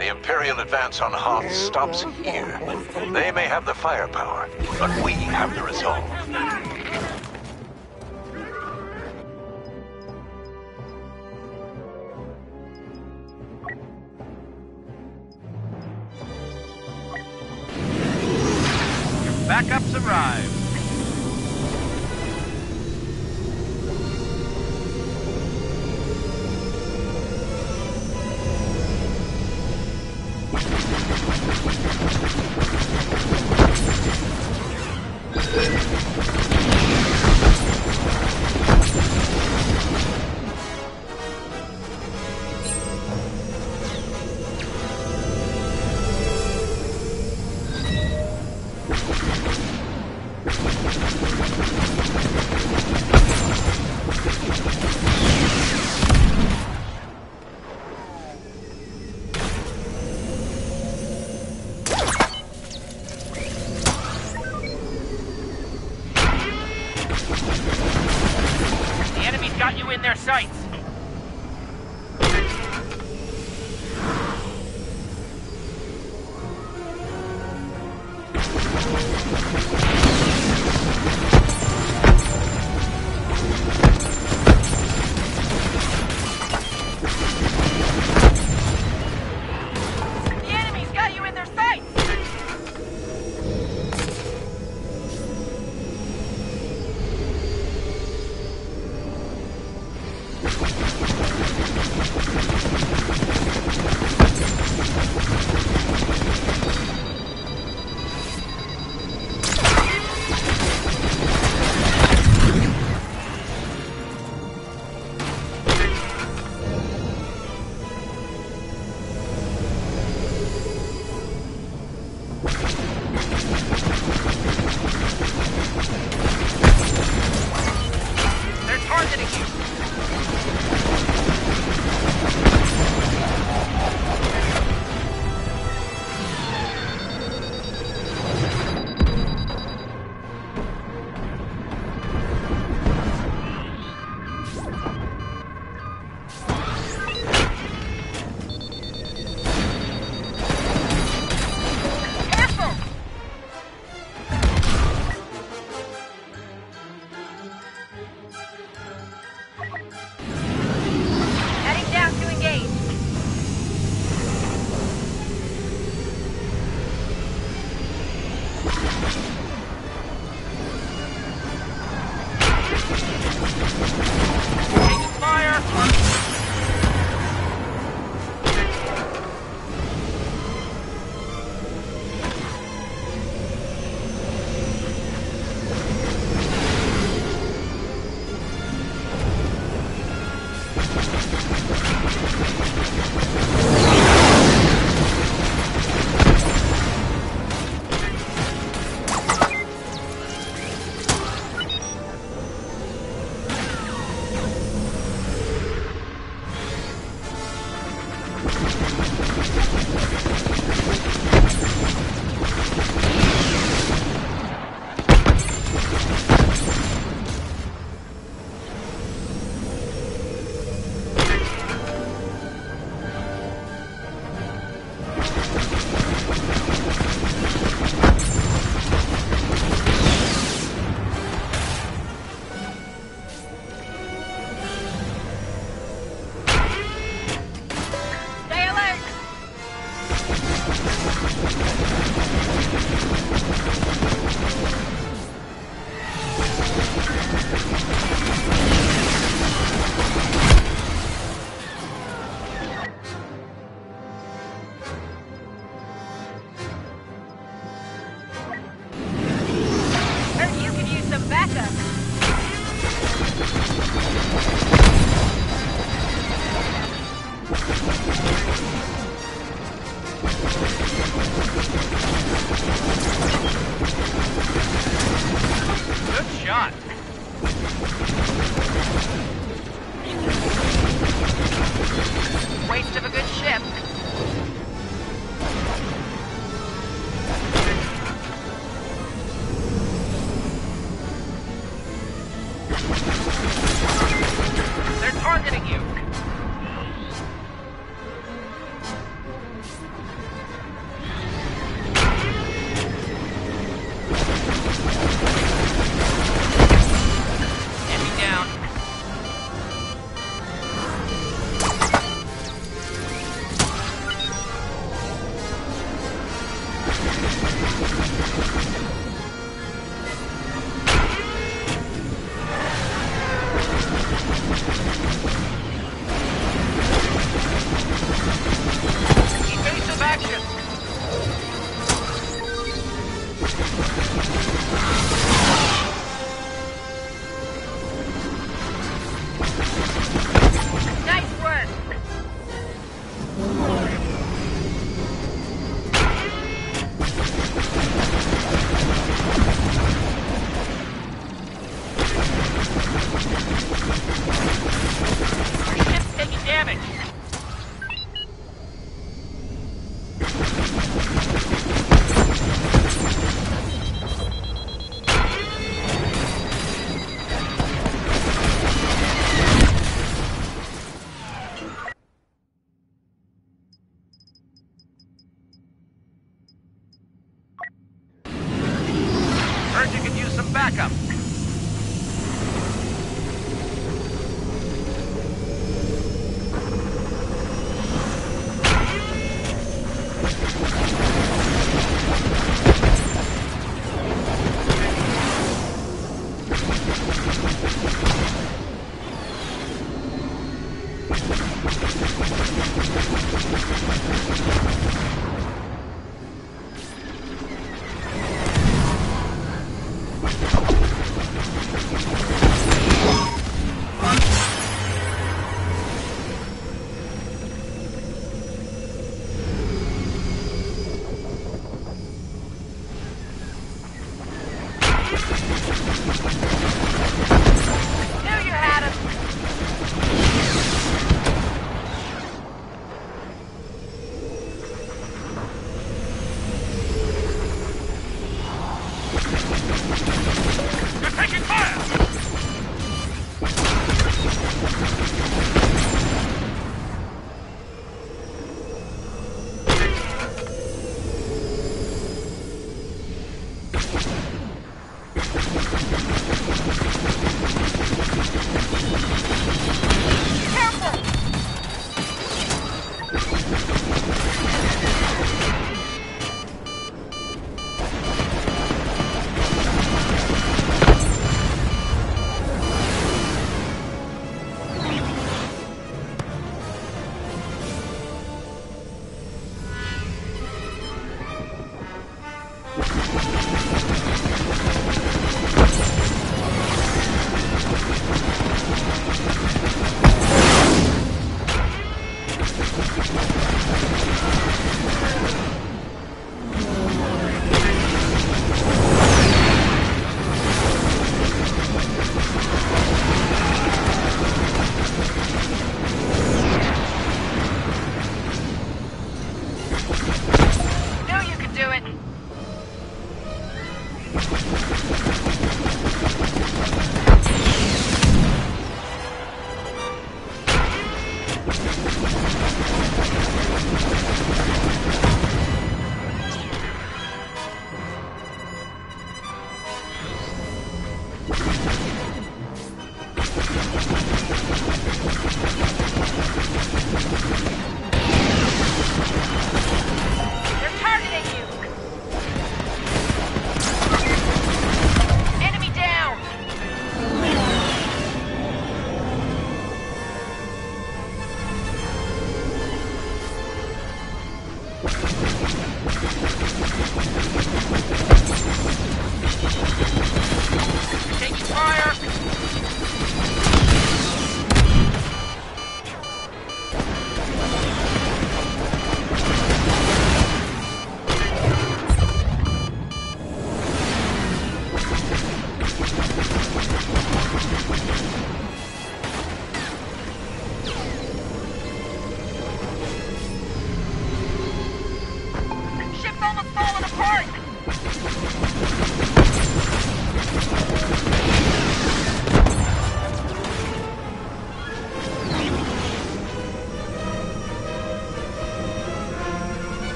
The Imperial advance on Hoth stops here. They may have the firepower, but we have the resolve. Backups arrived. The enemy's got you in their sights. Waste of a good ship. They're targeting you.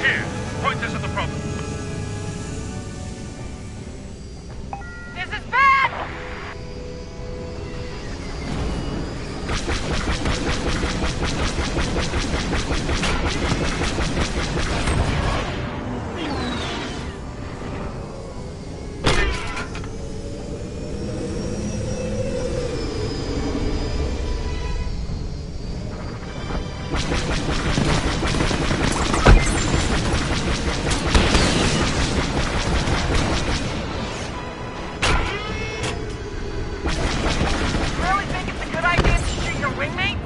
here. Pointers at the problem. This is bad! Really think it's a good idea to shoot your wingmates?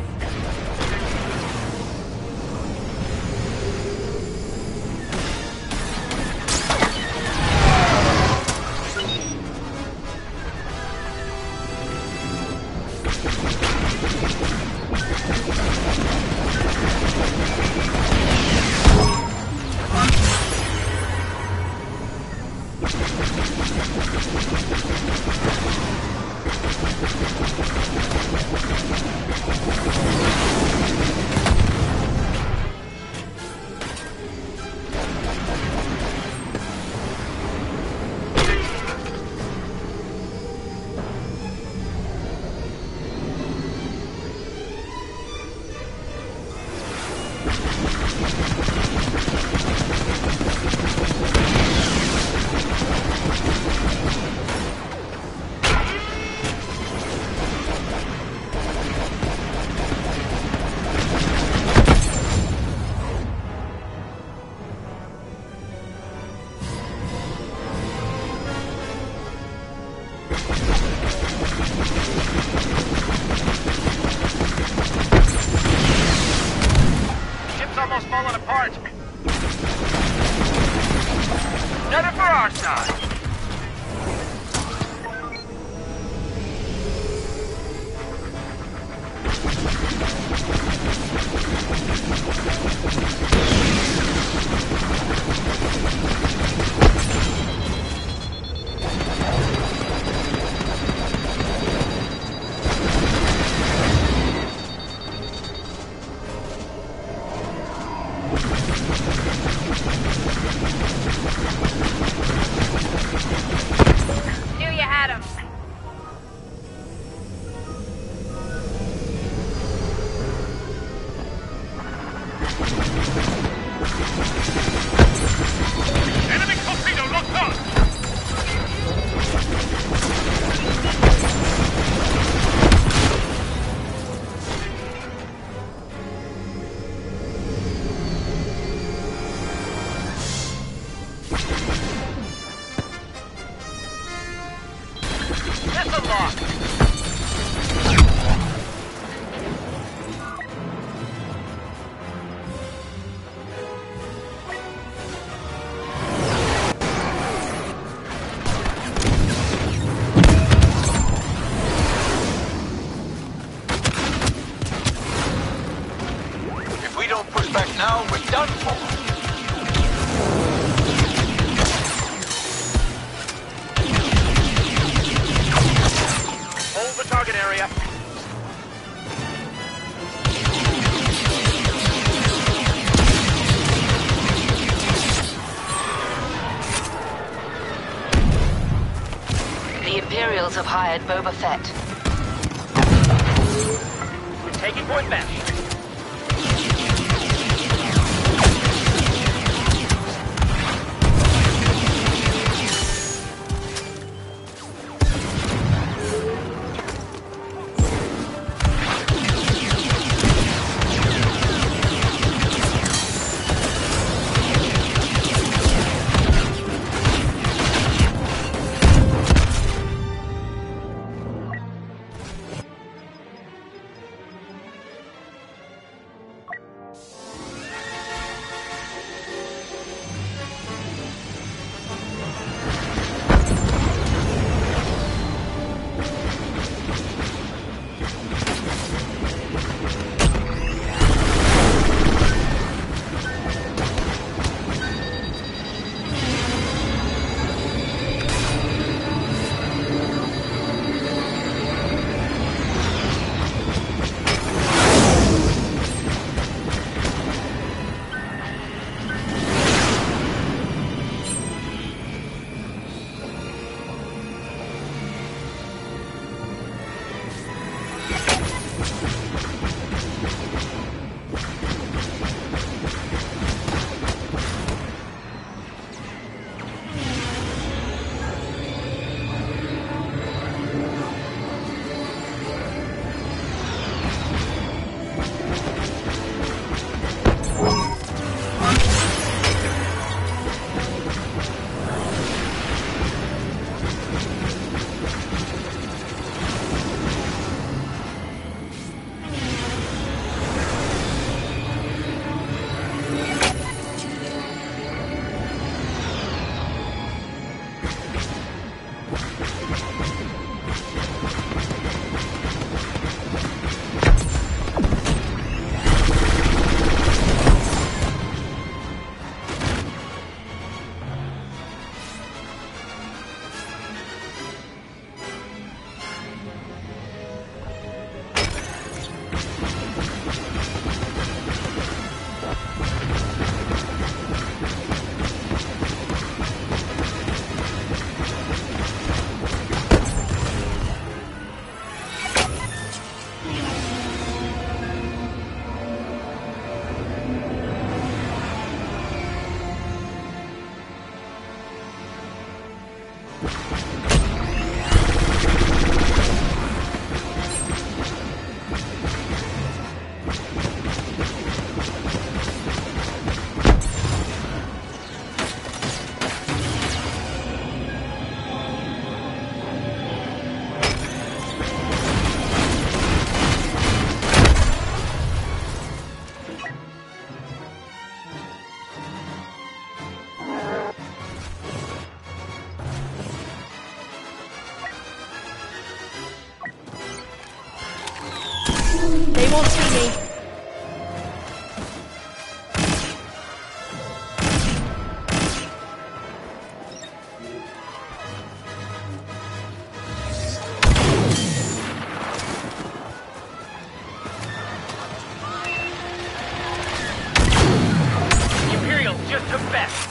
Ship's almost falling apart. Nothing for our side. Knew you had 'em. Enemy torpedo locked on! Missile lock! If we don't push back now, we're done for. Hold the target area. The Imperials have hired Boba Fett. We're taking point back. They won't see me. The Imperials just took Beth.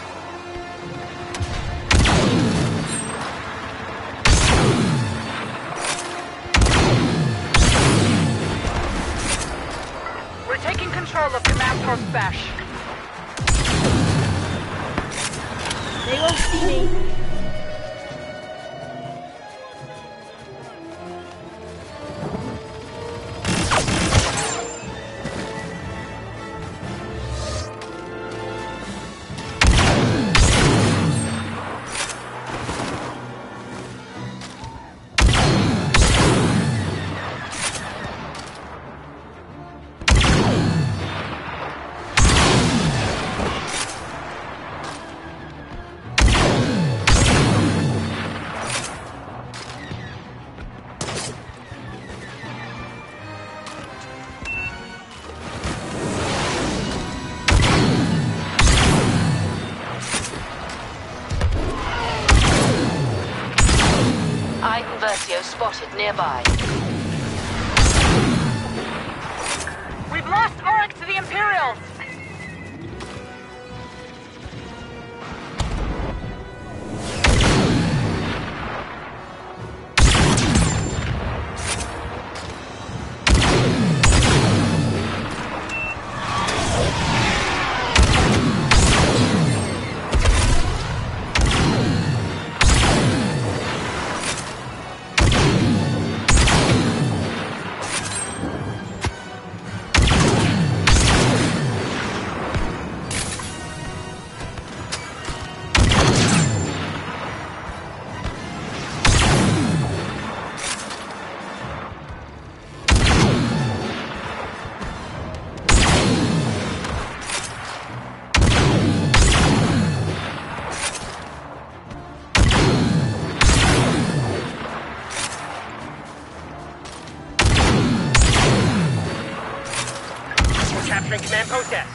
We're taking control of command post Bash. They won't see me. Iden Versio spotted nearby. We've lost Oryx to the Imperials! Capturing command post S.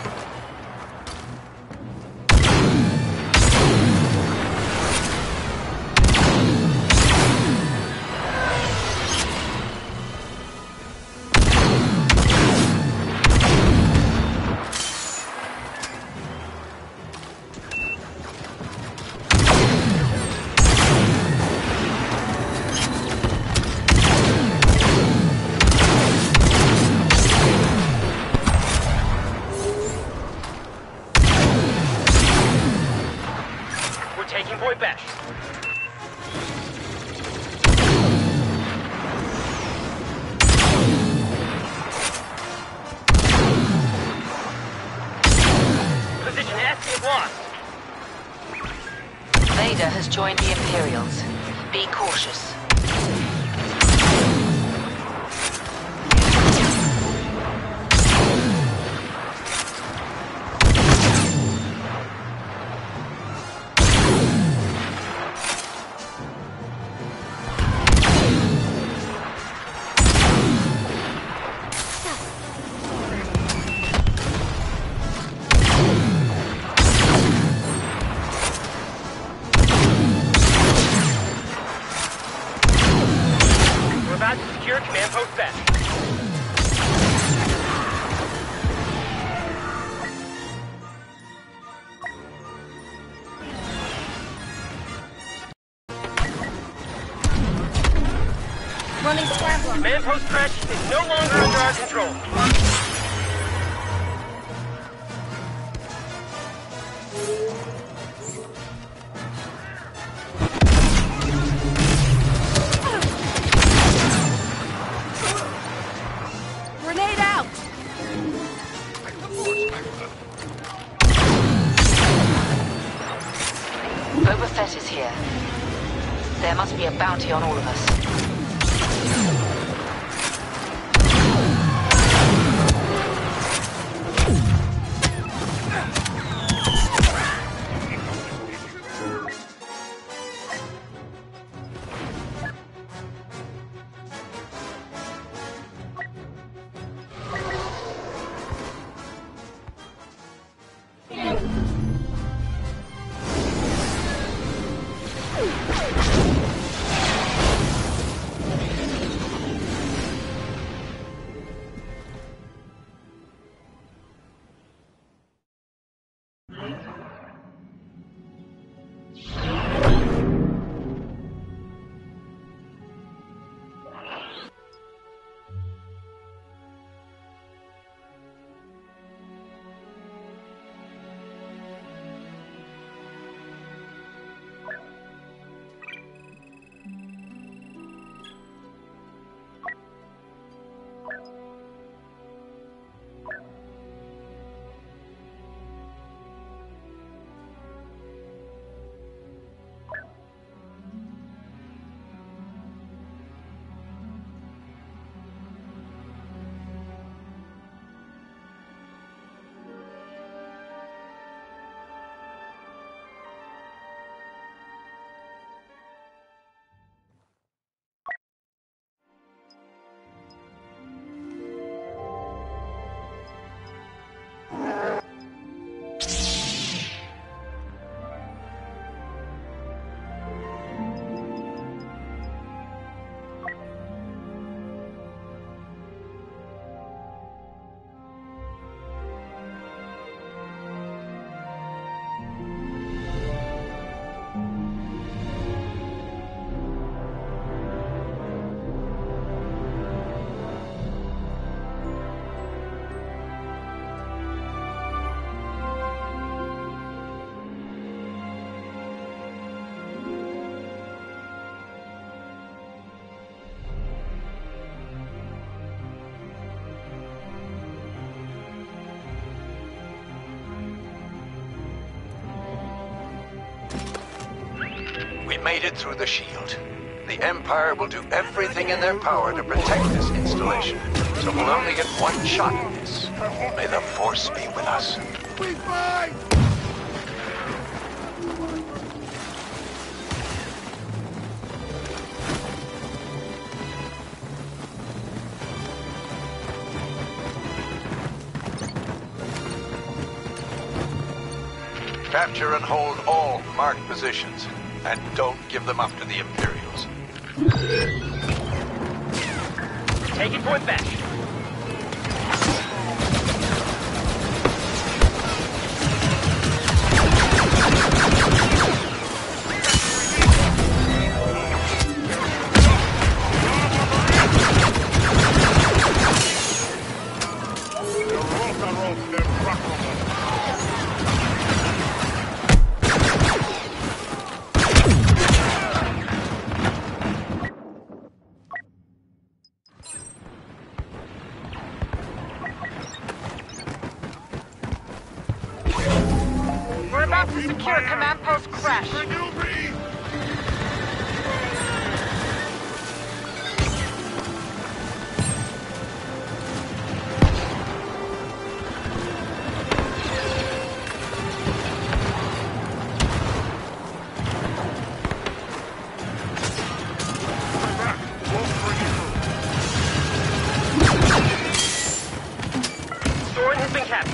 Taking point Bash. Position S is lost. Vader has joined the Imperials. Be cautious. About to secure command post Beth. Running scrambler. Command post Stretch is no longer under our control. Grenade out! Boba Fett is here. There must be a bounty on all of us. We've made it through the shield. The Empire will do everything in their power to protect this installation, so we'll only get one shot at this. May the Force be with us. We fight! Capture and hold all marked positions, and don't give them up to the Imperials. Taking point back. We're about to secure command post crash. Soren has been captured.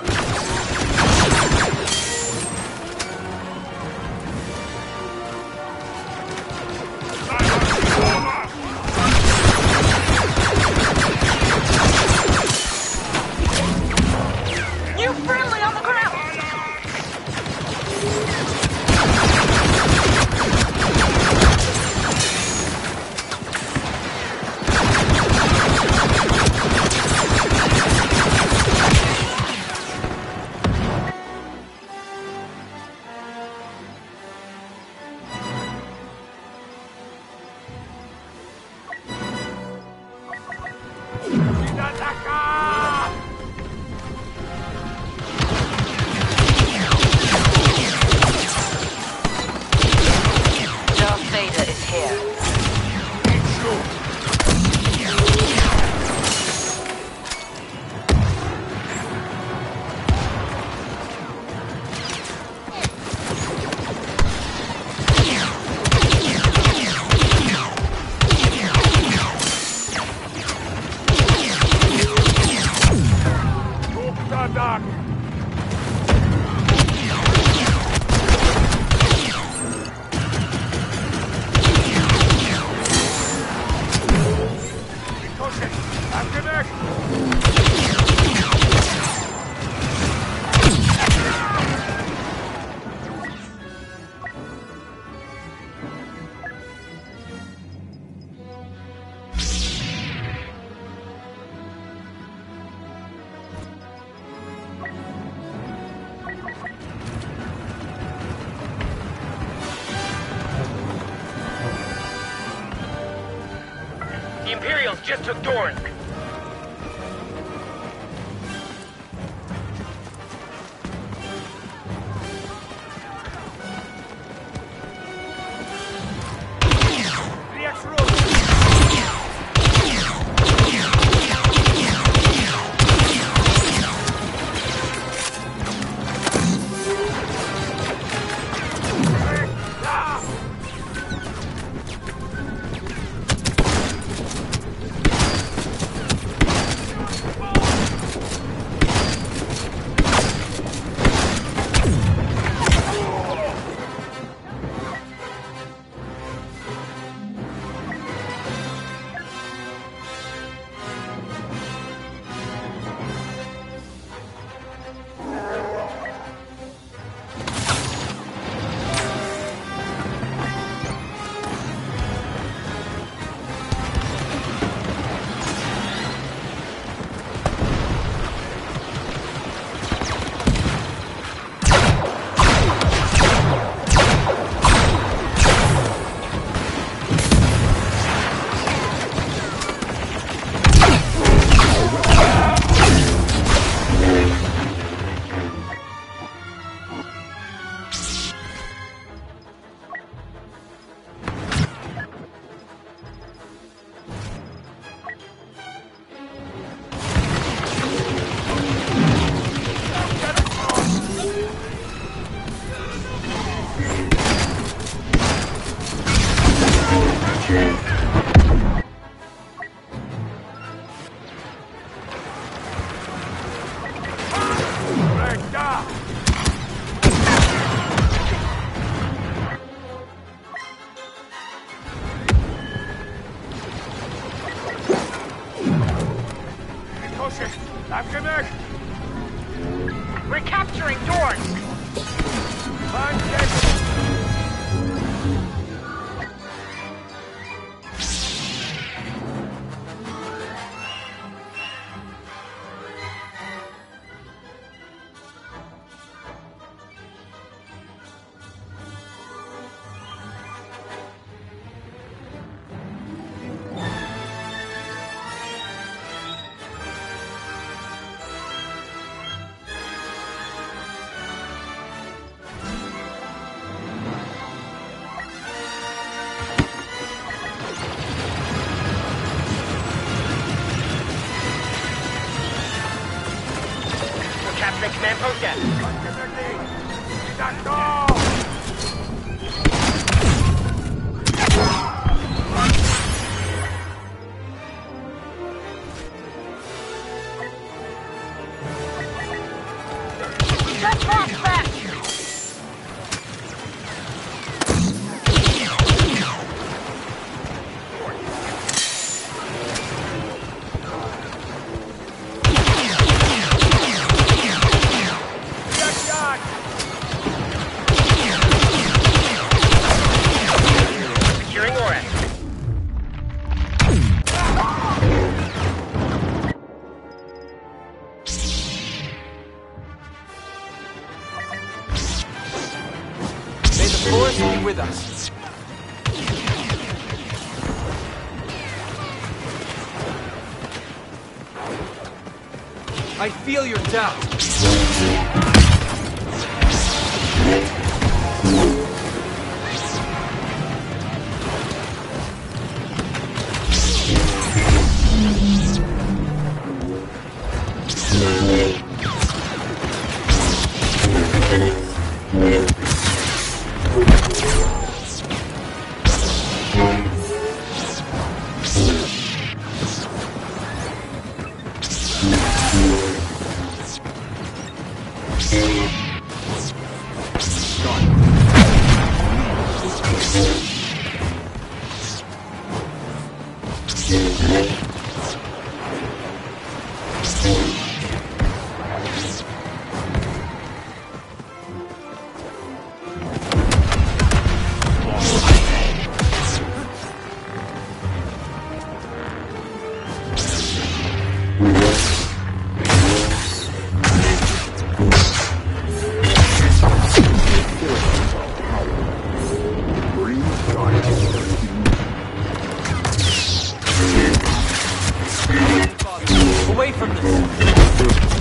New friendly on the ground! Darth Vader is here. The Imperials just took Dorn. We're capturing Dorn. Capturing command post F. Just lost back. Securing Orex. May the force be with us. I feel your doubt. Away from this.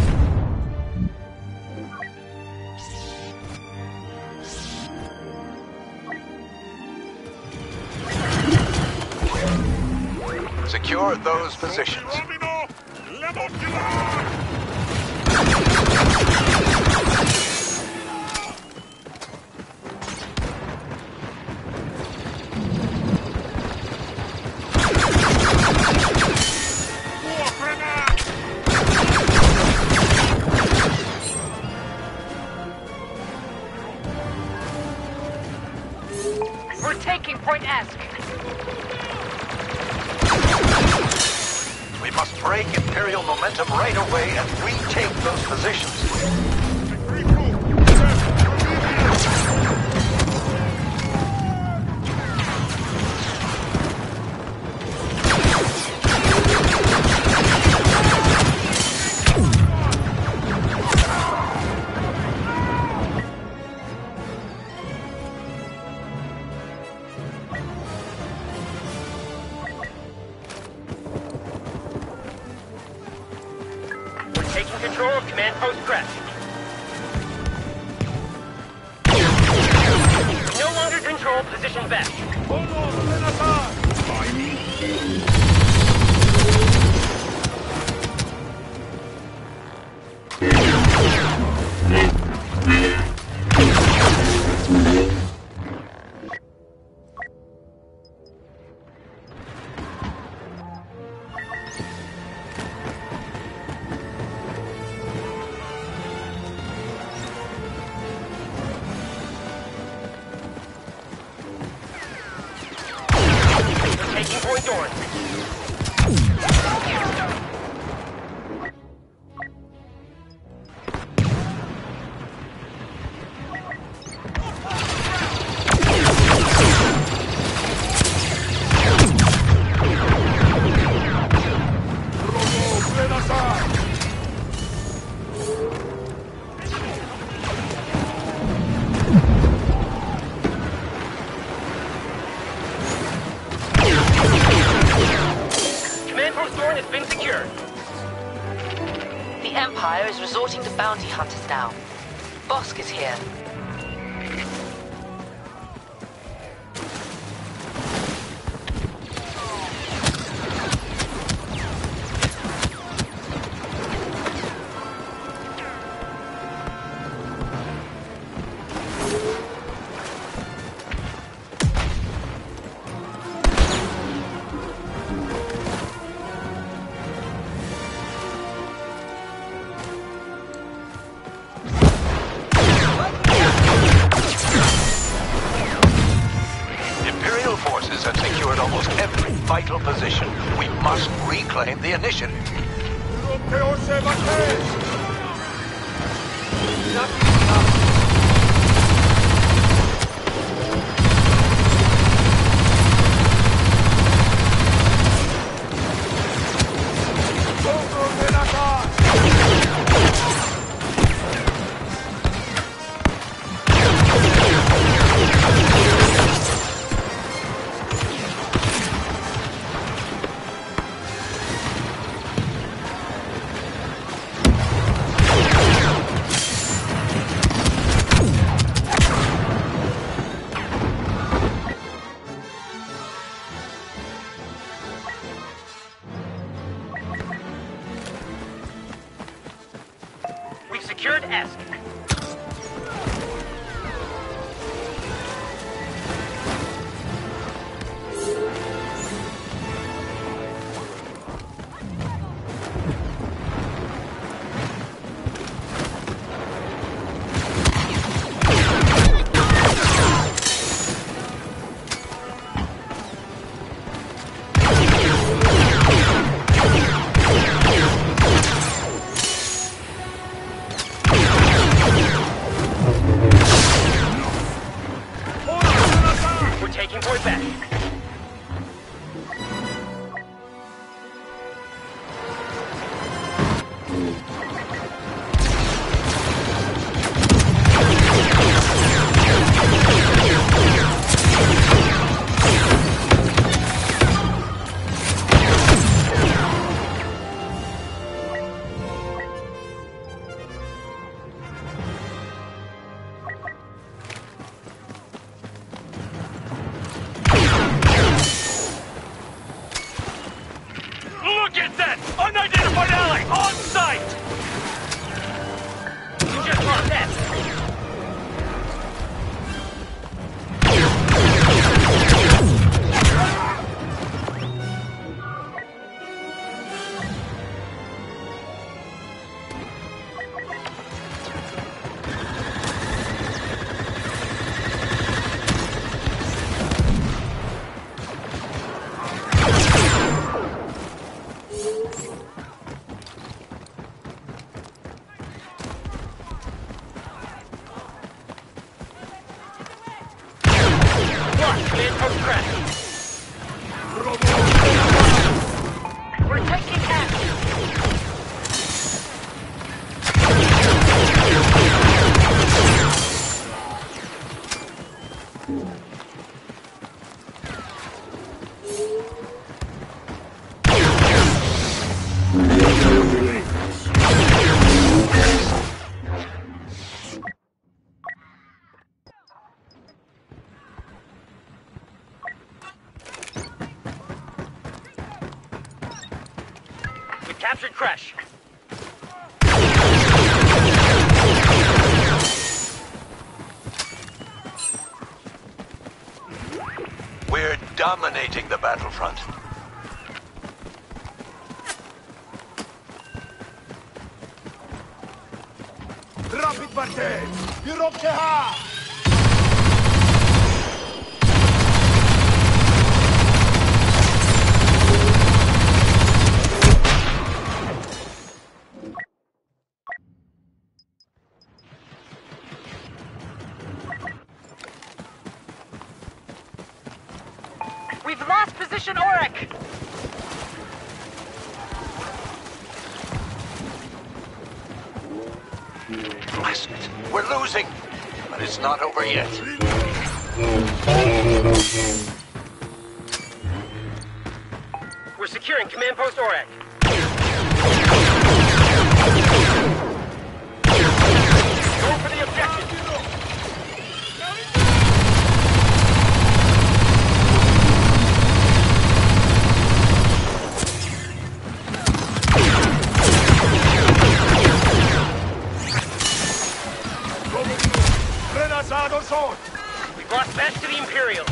Secure those positions. We're taking Point Esk. We must break Imperial momentum right away and retake those positions. Taking control of command post Crest. No longer control position best. Point Dorn. The Empire is resorting to bounty hunters now. Bosk is here. Almost every vital position. We must reclaim the initiative. Secured Esk. Taking point back. Look at that! Unidentified ally on site! You just lost that. Command post crash. We're taking action. Captured Crash. We're dominating the battlefront. Rapid Bartet! Europe We've lost position Auric. Blast it. We're losing, but it's not over yet. We're securing command post Auric. Go for the objective. We've lost back to the Imperials.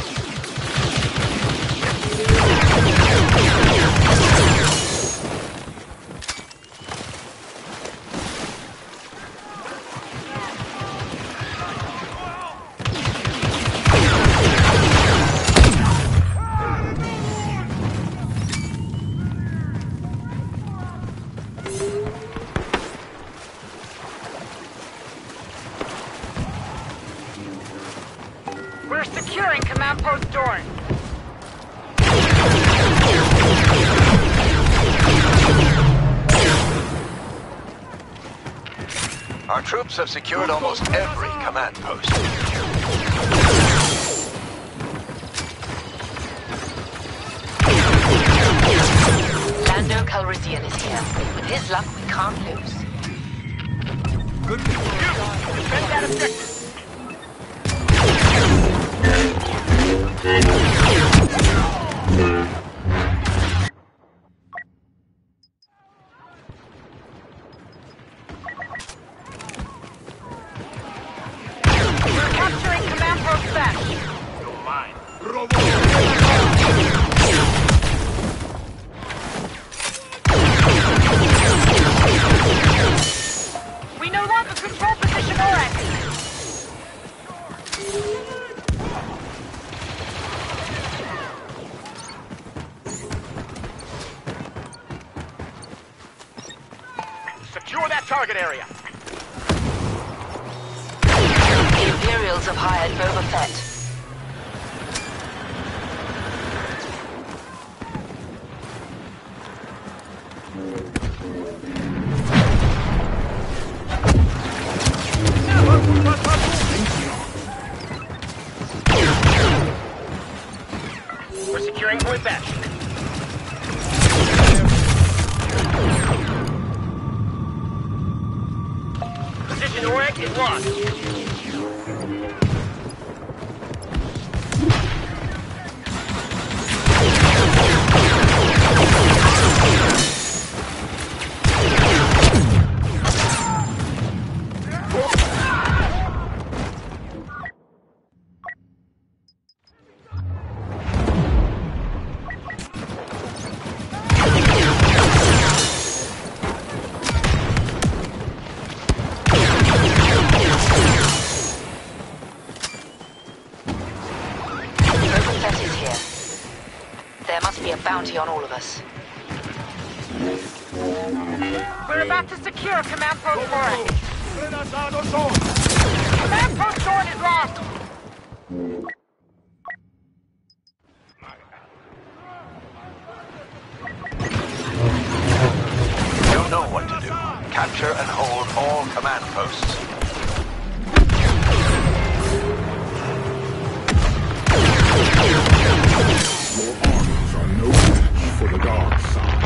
We're securing command post Dorn. Our troops have secured almost every command post. Lando Calrissian is here. With his luck, we can't lose. Defend that objective. We're capturing command post Bash. We no longer control position Auric. Secure that target area. The Imperials have hired Boba Fett. We're securing point Bash. Position Auric is lost. Boba Fett is here. There must be a bounty on all of us. We're about to secure command post Auric. Command post Dorn is lost. You know what to do. Capture and hold all command posts. Your armies are no match for the dark side.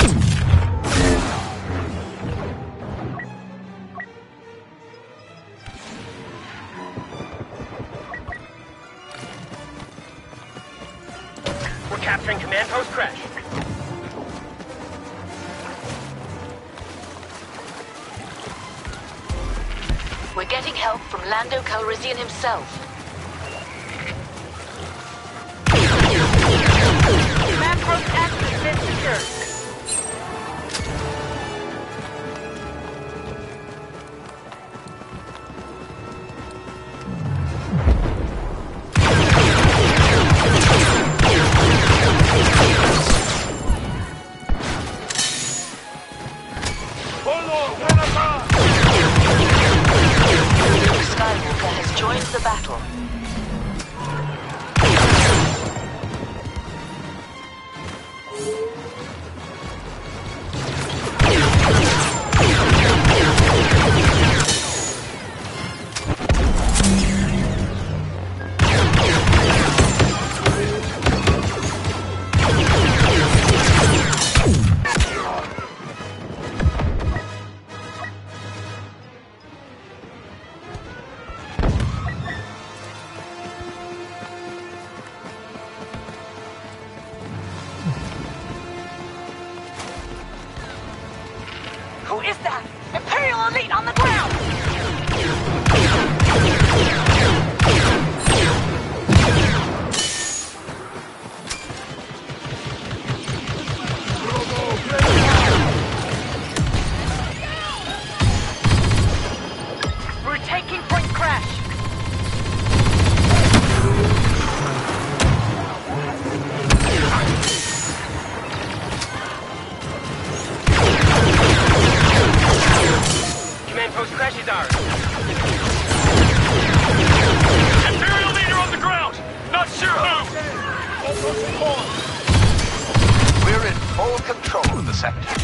We're capturing command post Crash. We're getting help from Lando Calrissian himself. Command post X has been secured. Luke Skywalker has joined the battle. She's ours. Imperial leader on the ground! Not sure who! We're in full control of the sector.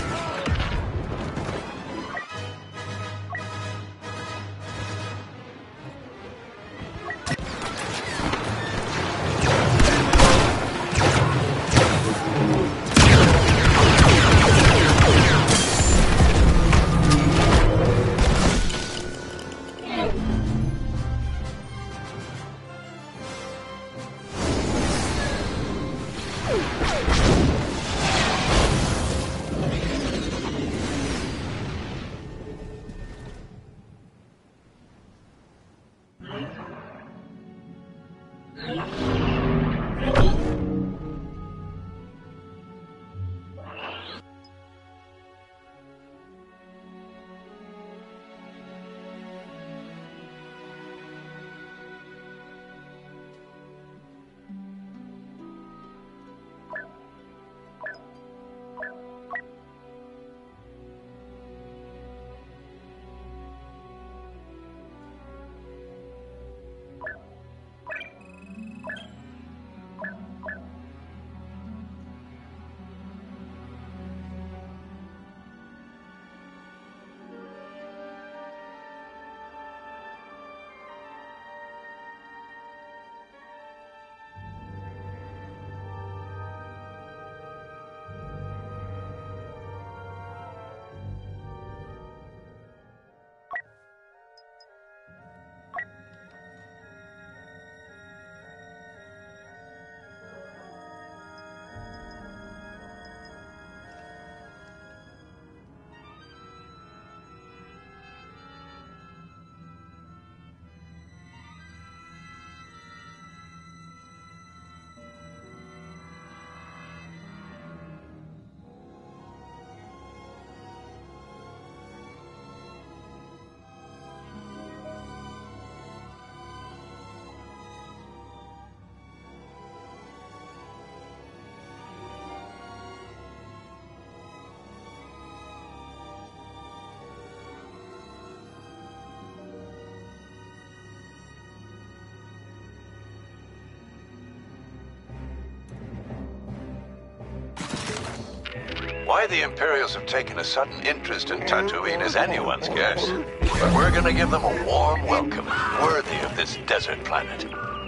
Why the Imperials have taken a sudden interest in Tatooine is anyone's guess. But we're gonna give them a warm welcome, worthy of this desert planet.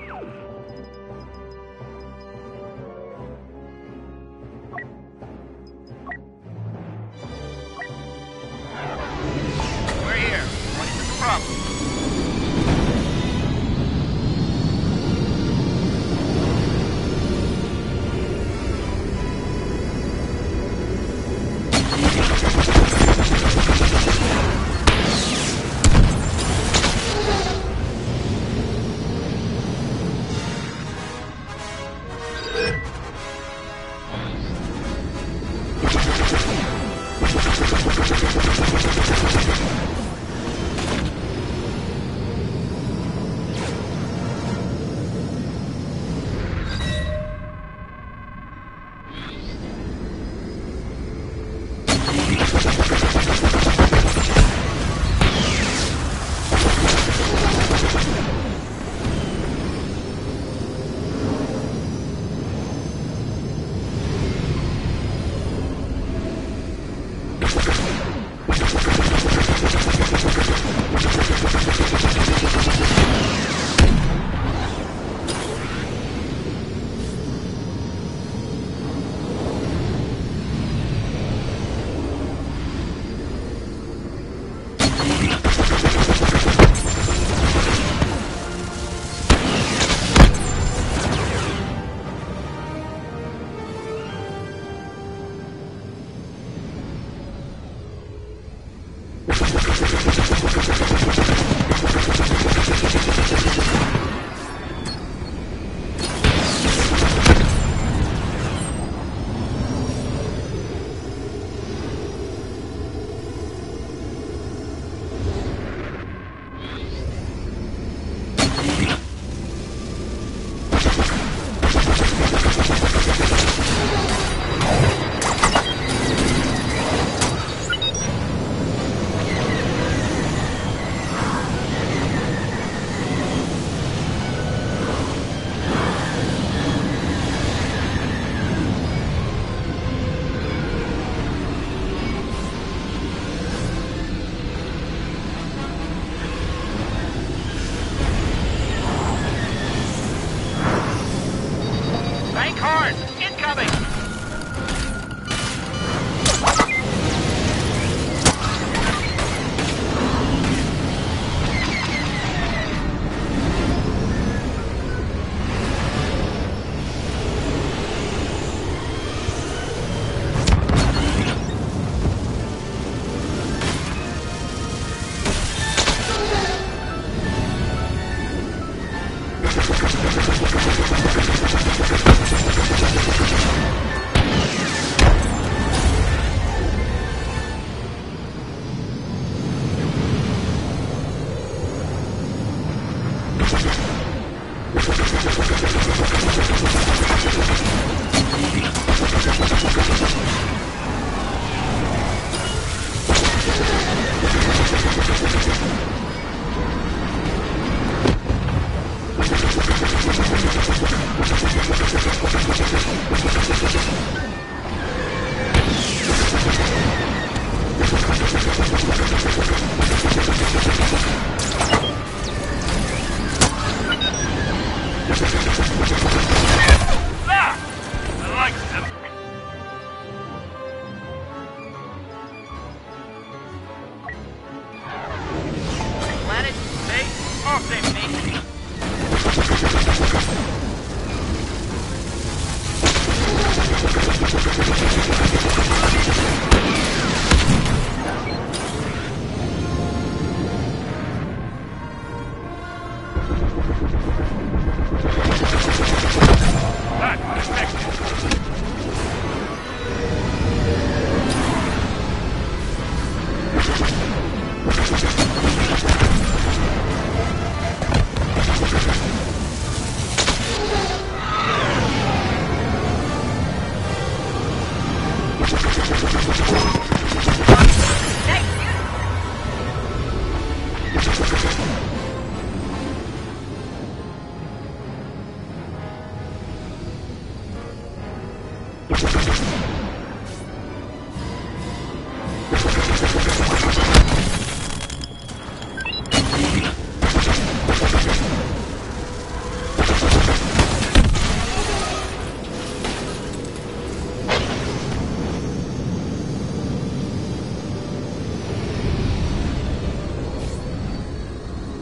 We're here. What is the problem?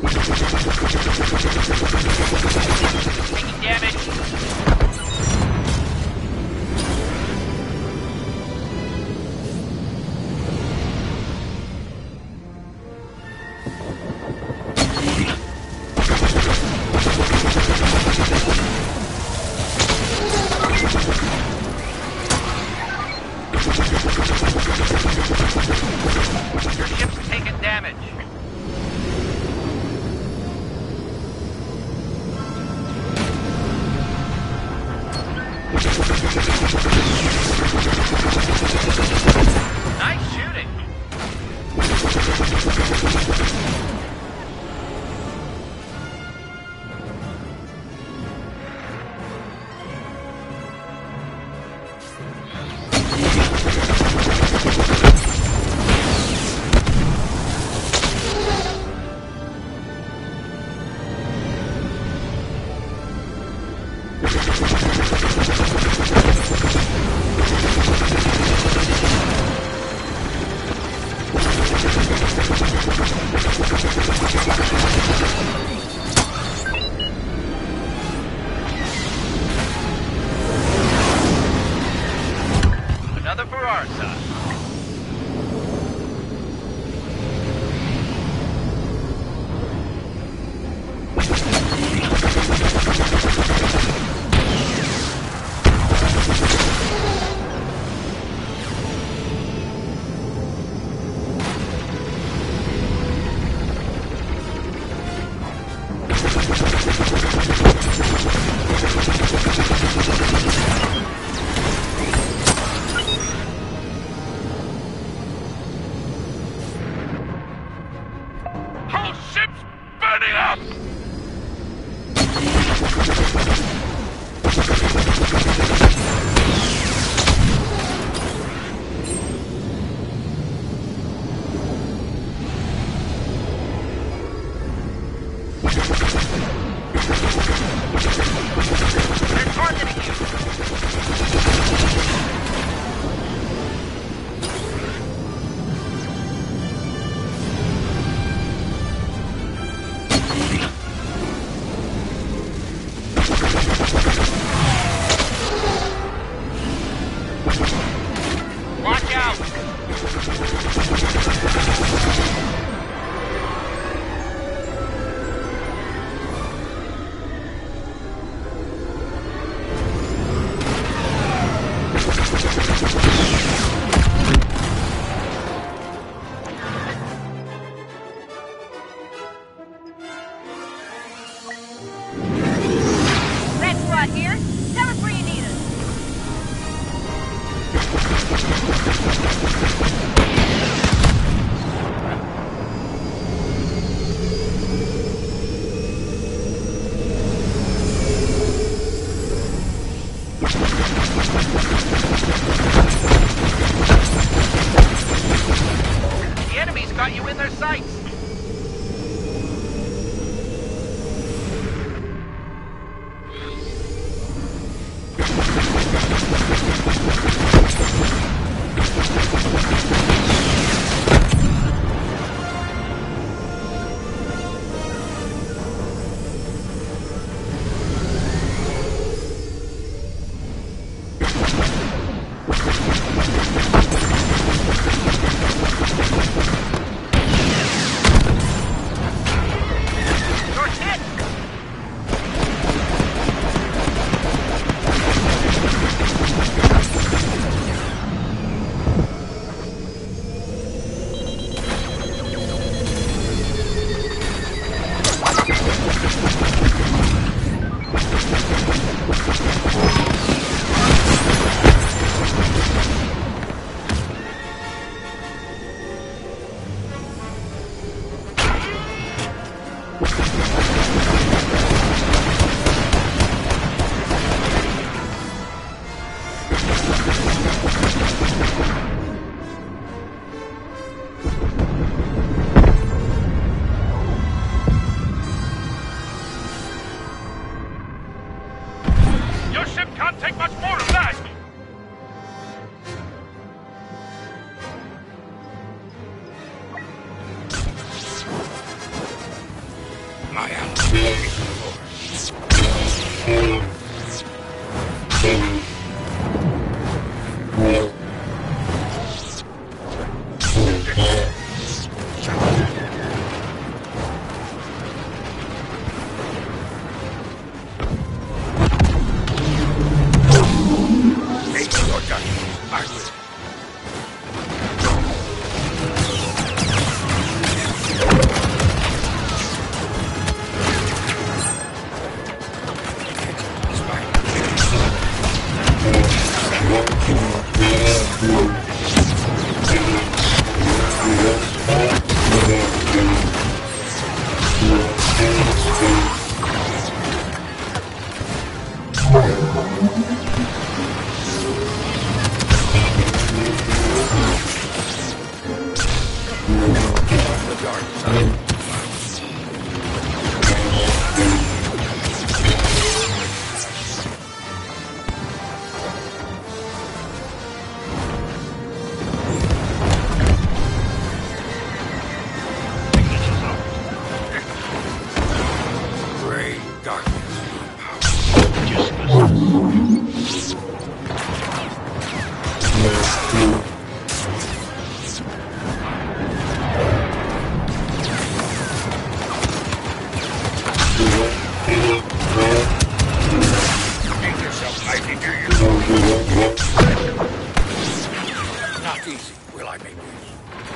Taking damage. Your ship's taking damage. Nice shooting. Another for our side. Whole ship's burning up! They're targeting you! Watch out! Red Squad here. Tell us where you need us. The enemy's got you in their sights. You're hit! Your ship can't take much more of that! I am the not easy, will I make this?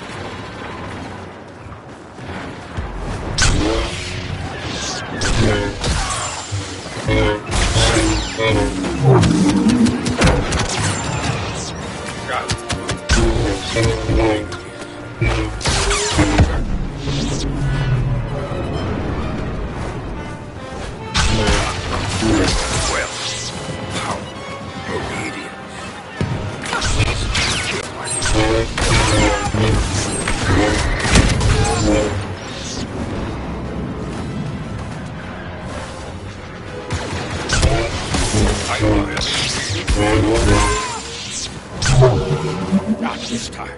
Not this time.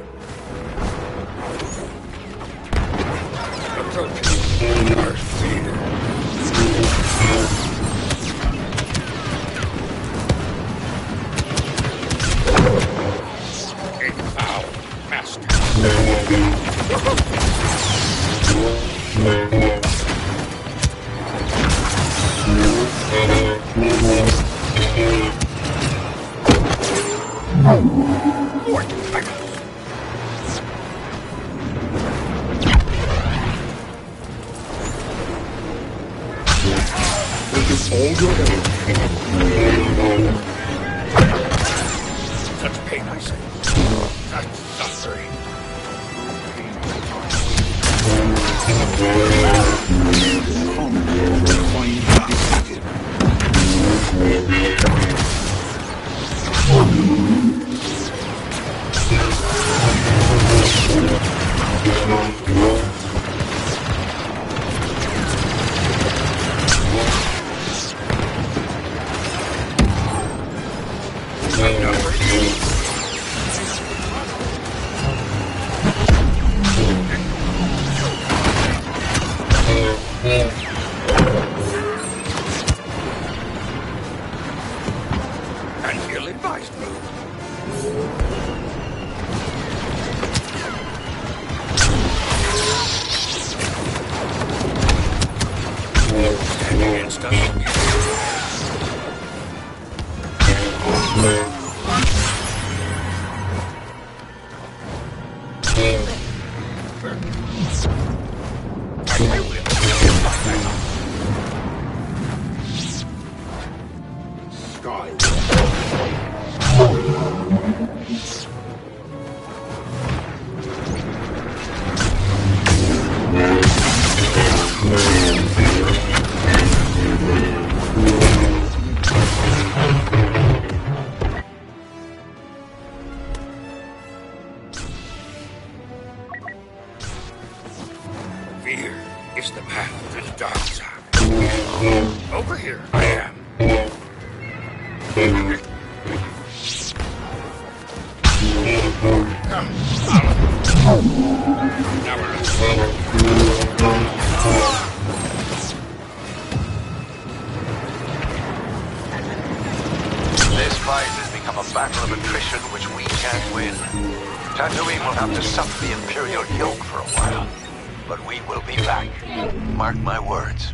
Approach. Darth Vader. A foul master. Such pain, I say. Such suffering. An ill-advised move. Stand against us. Fear is the path to the dark side. Over here, I am. Come, follow. Now we're battle of attrition which we can't win. Tatooine will have to suck the Imperial yoke for a while, but we will be back. Mark my words.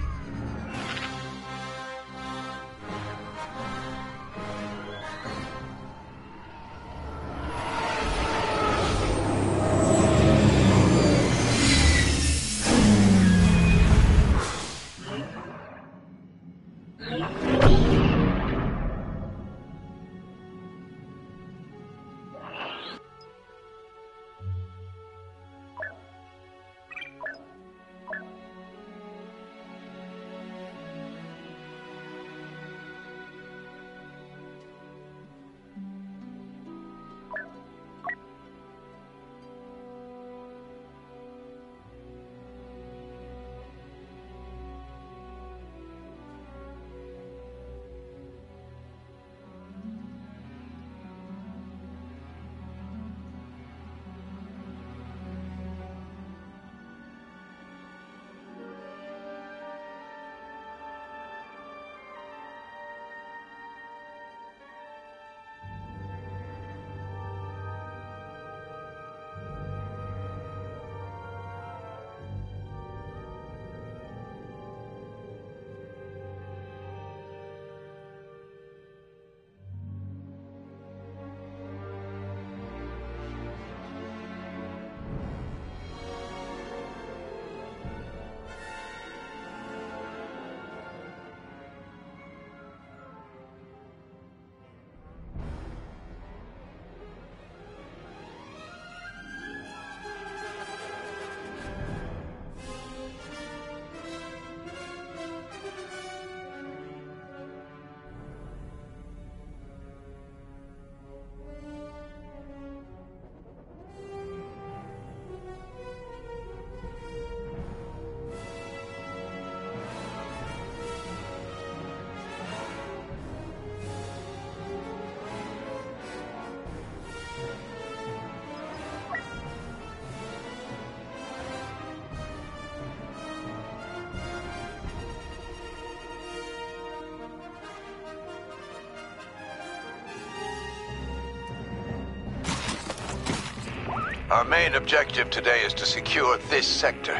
Our main objective today is to secure this sector.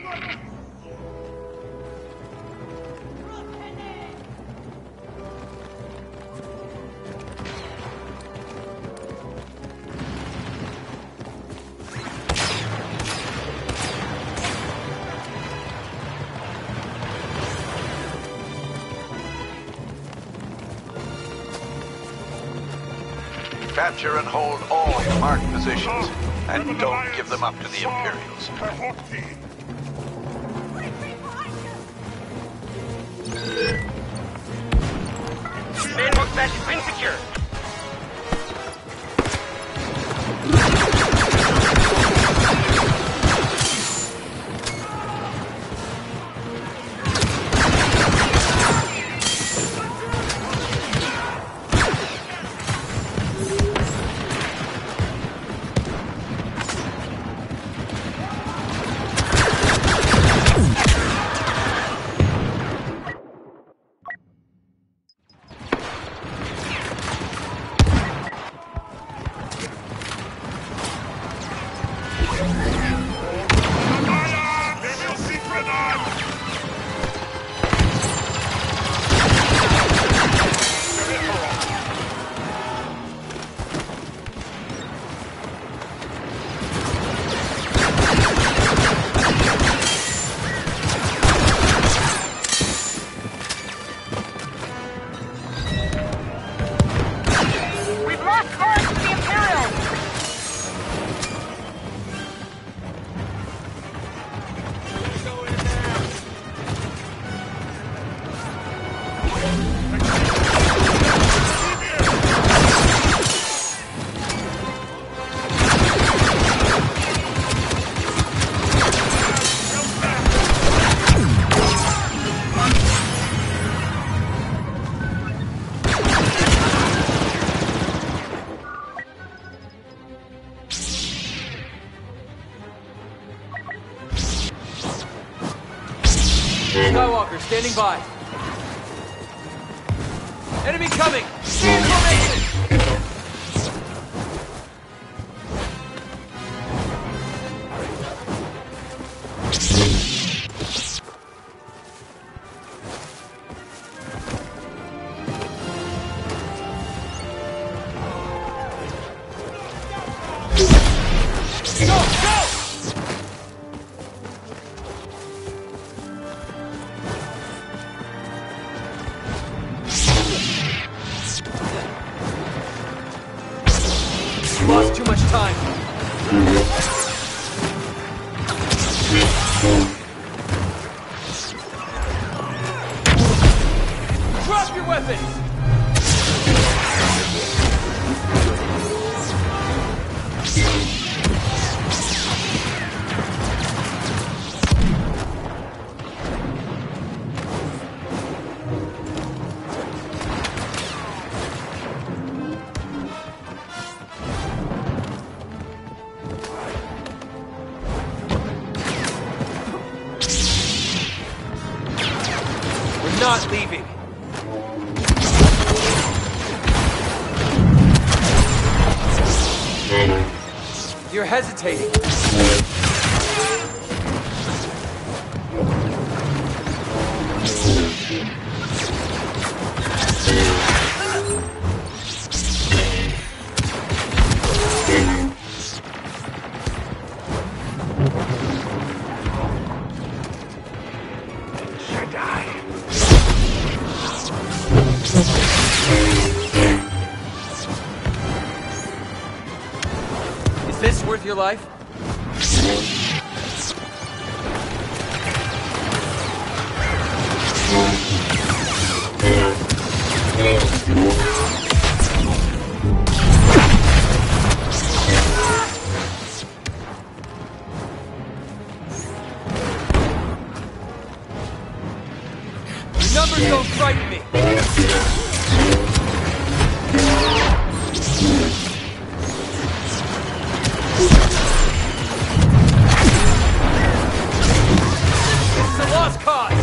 Capture and hold all your marked positions, and don't give them up to the Imperials. Command post batch has been secured. Skywalker, standing by. Enemy coming! Stand formation! Drop your weapons! We're not leaving. You're hesitating. Is this worth your life? Your numbers don't frighten me. It's a lost cause.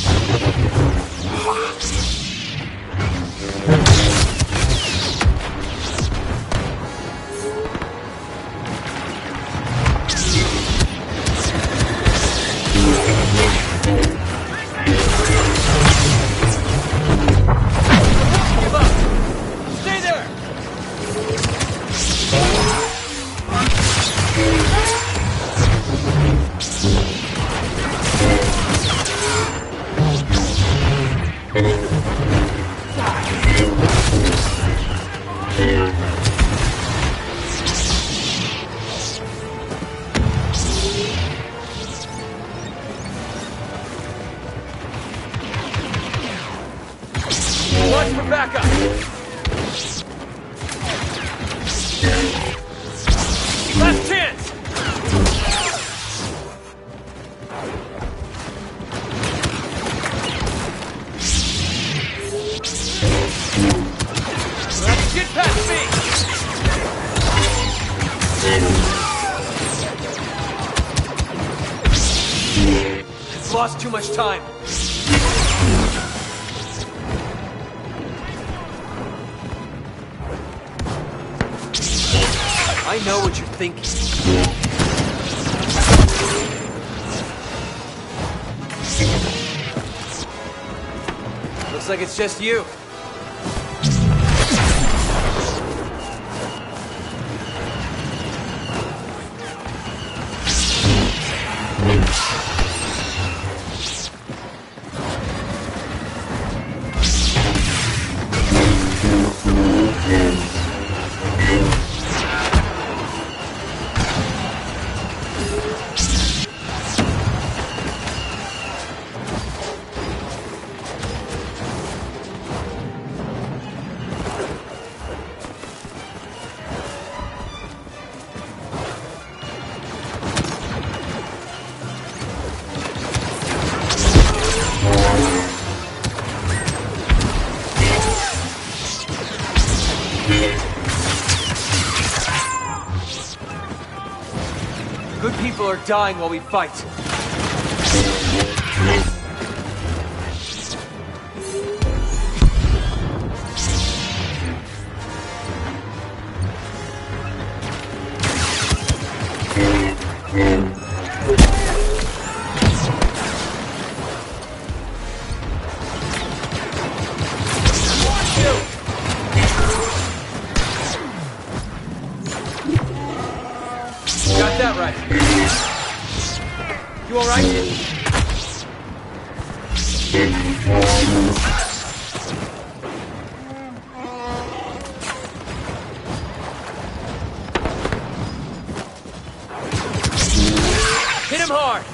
Give up. Stay there. Watch for backup. Last chance. Get past me. It's lost too much time. I know what you're thinking. Looks like it's just you. Good people are dying while we fight. Got that right. You all right? Hit him hard.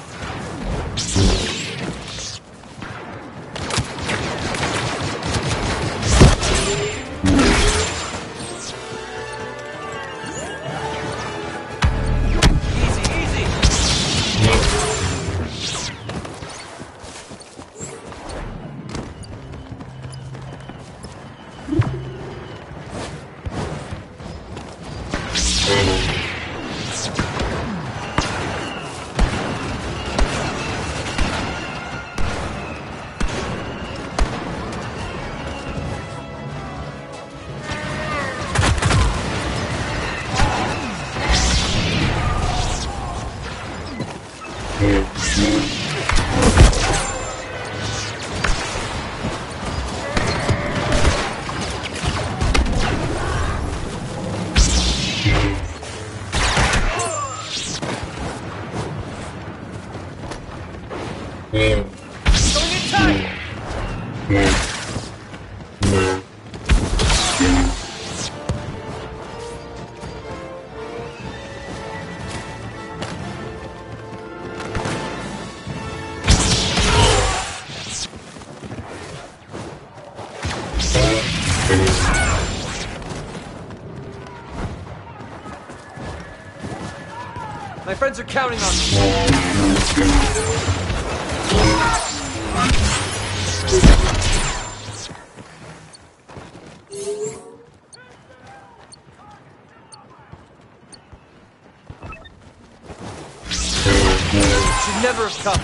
My friends are counting on me. Should never have come.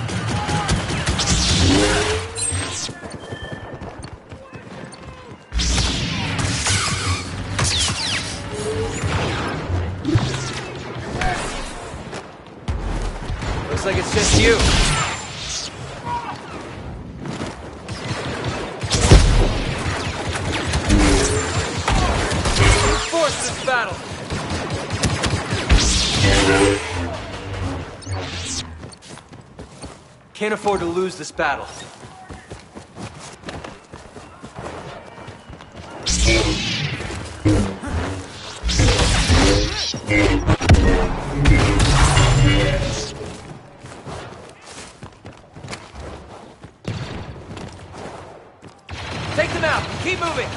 Looks like it's just you. Force this battle. Can't afford to lose this battle. Take them out. Keep moving.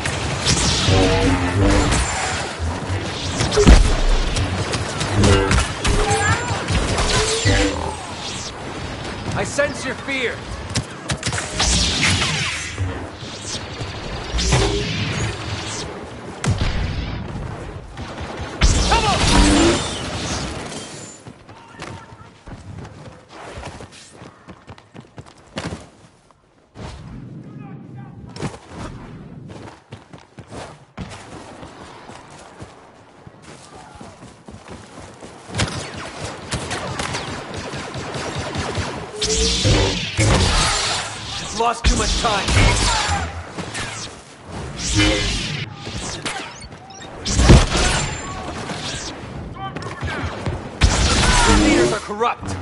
I sense your fear. Come on! Lost too much time. The leaders are corrupt.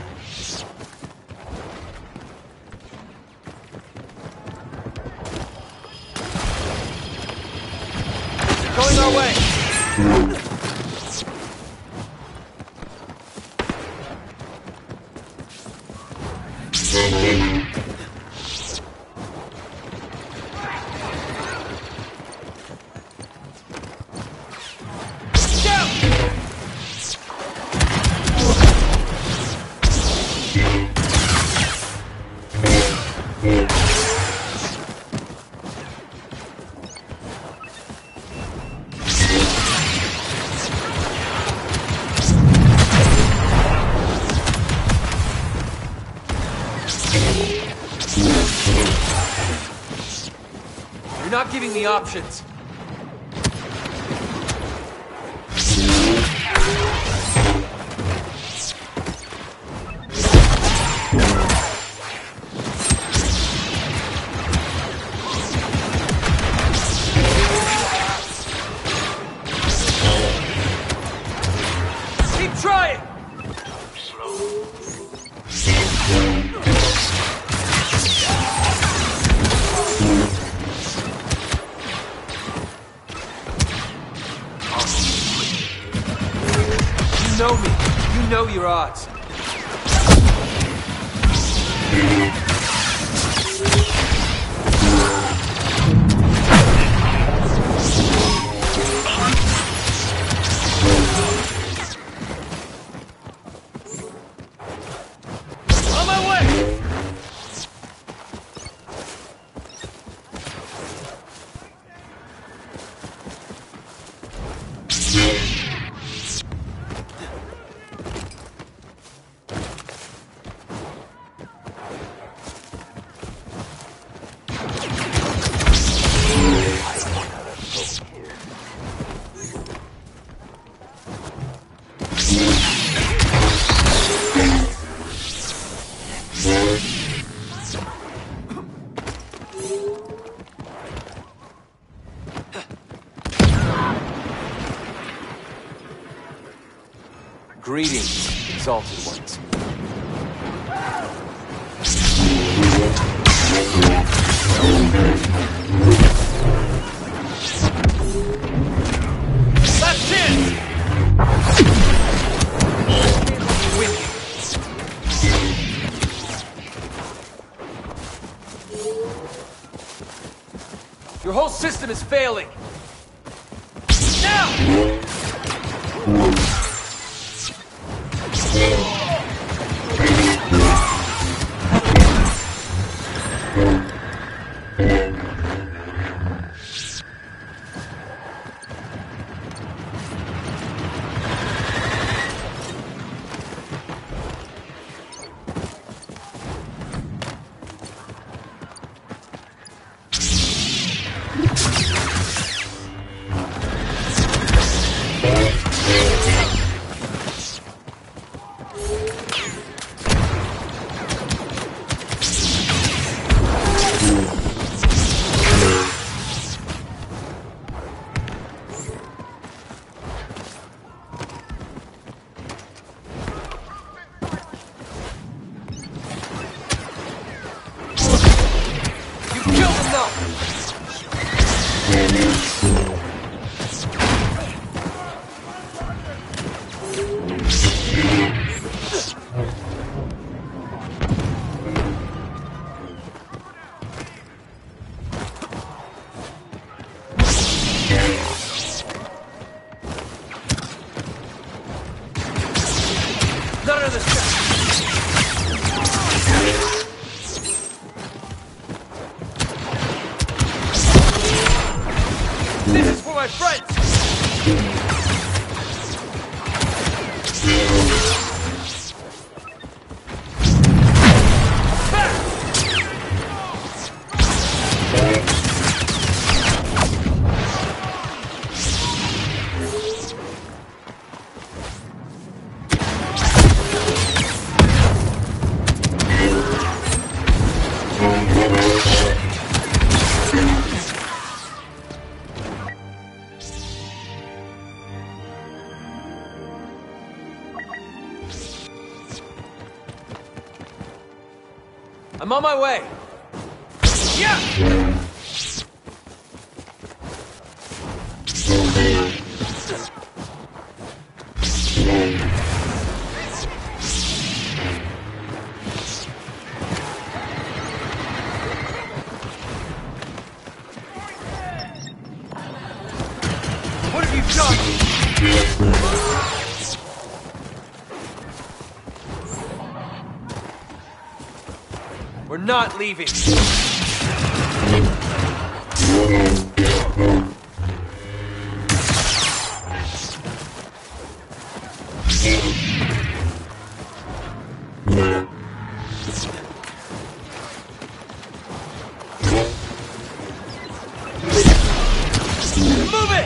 Going our way. You're not giving me options. Keep trying! You know me. You know your odds. On my way! Greetings, exalted ones. Your whole system is failing! Now! None of this stuff. This is for my friends! I'm on my way! Yeah! What have you done? We're not leaving. Move it!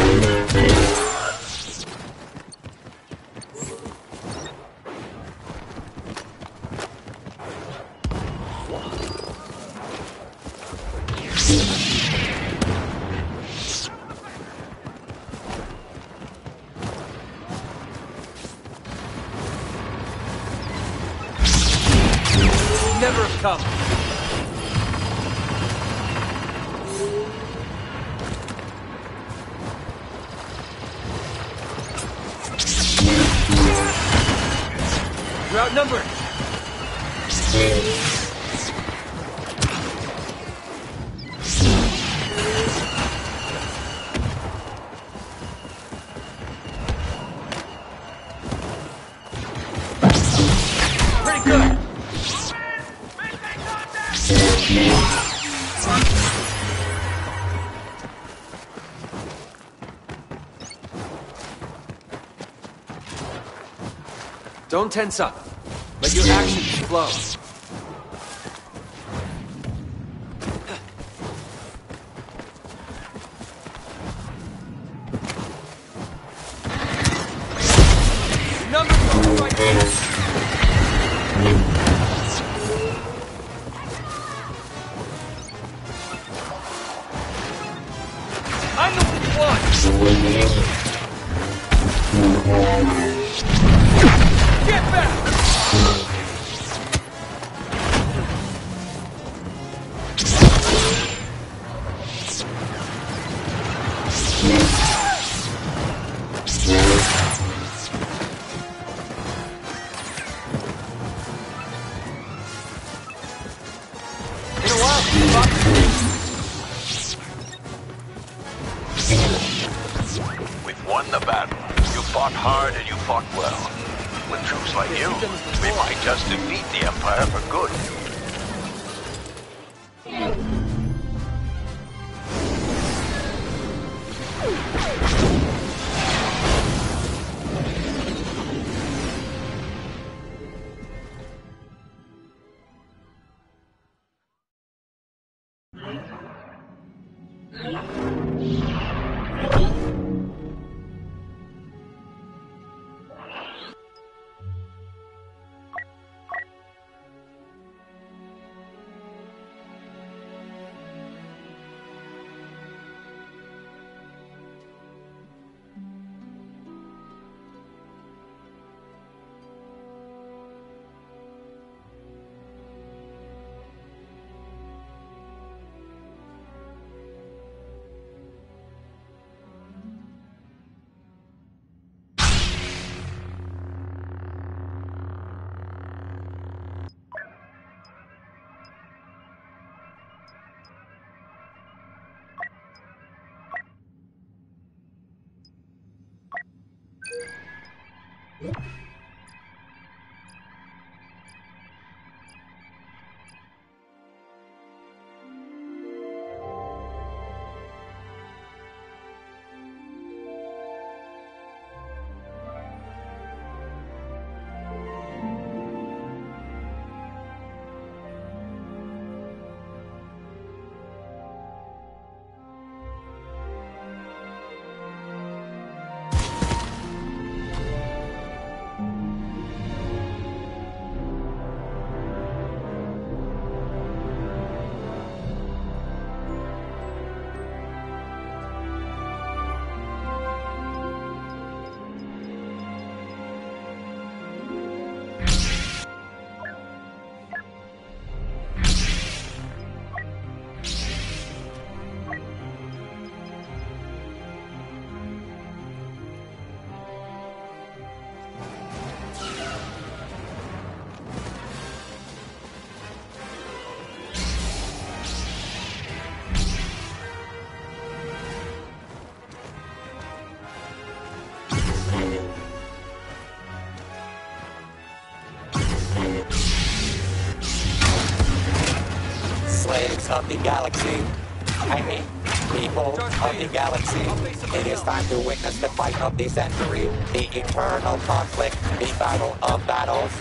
Never have come. We're outnumbered. Pretty good. Don't tense up. Let your actions flow. Number one right here. I'm the one! Get back! In a while, won the battle. You fought hard and you fought well. With troops like you, we might just defeat the Empire for good. Of the galaxy. I mean, people of the galaxy. It is time to witness the fight of the century, the eternal conflict, the battle of battles.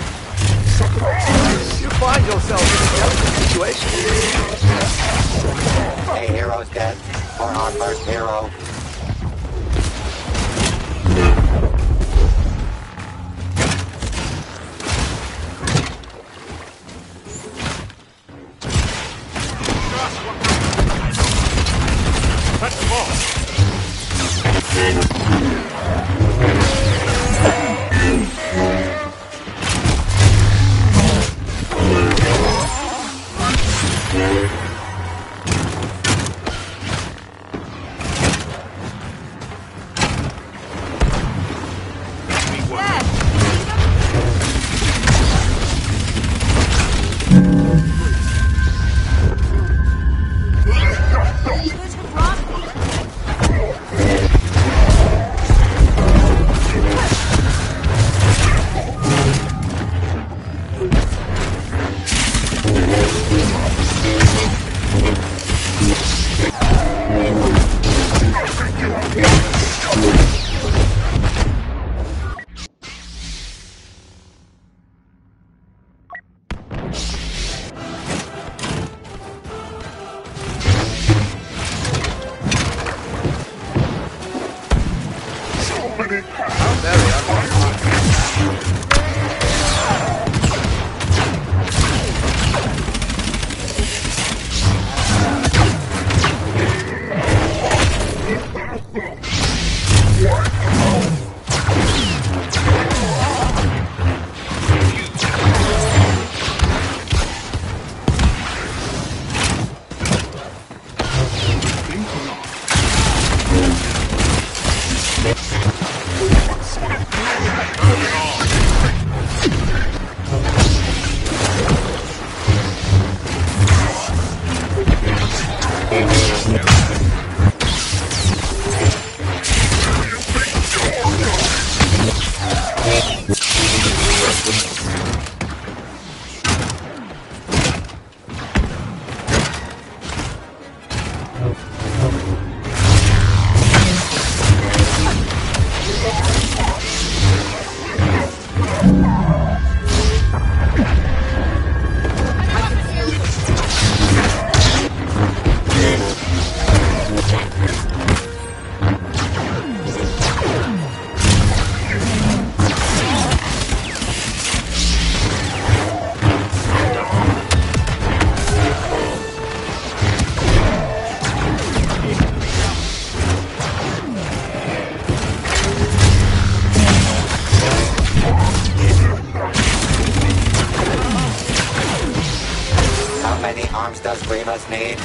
You find yourself in a delicate situation. A hero's dead for our first hero. arms does Grievous need?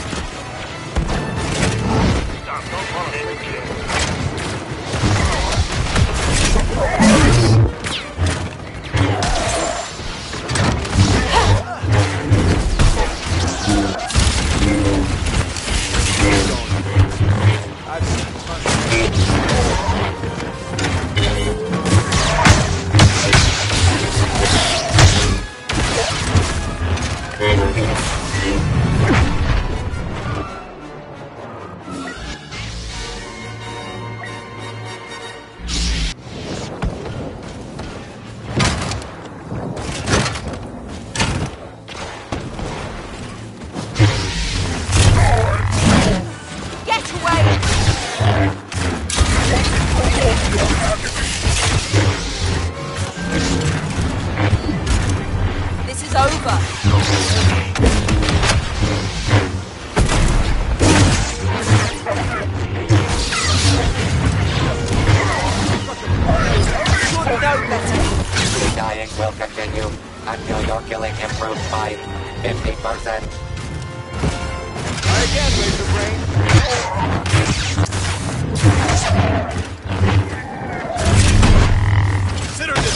Will continue until your killing improves by 50%. Try again, Laser Brain. Consider this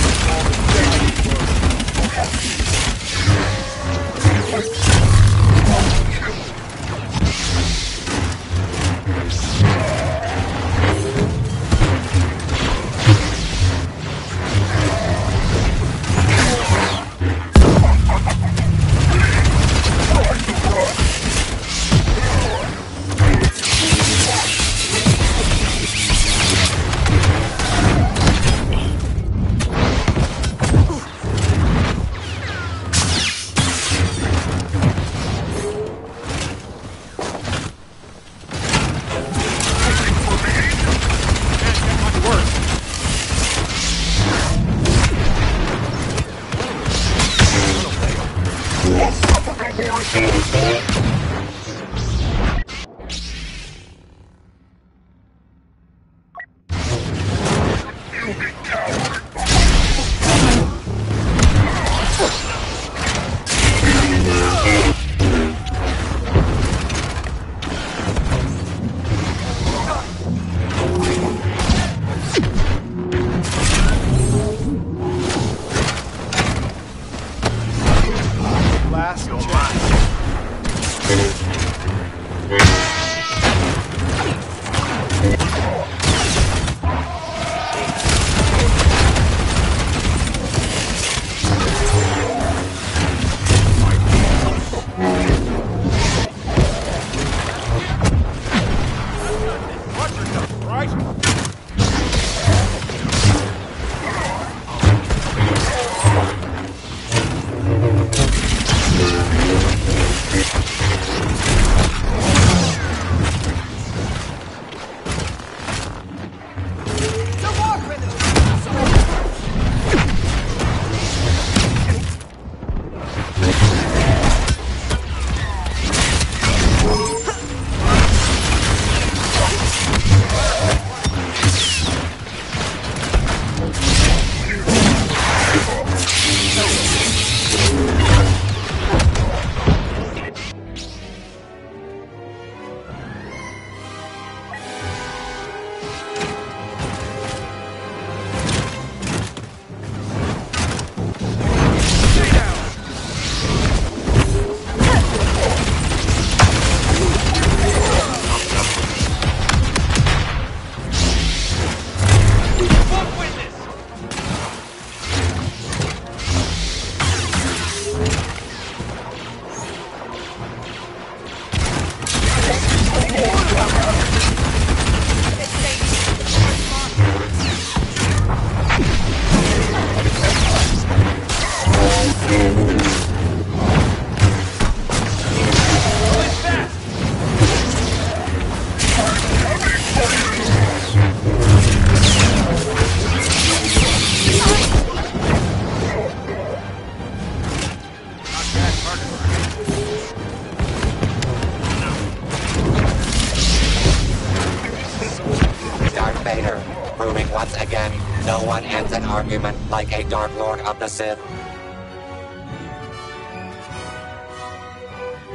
proving once again, no one ends an argument like a Dark Lord of the Sith.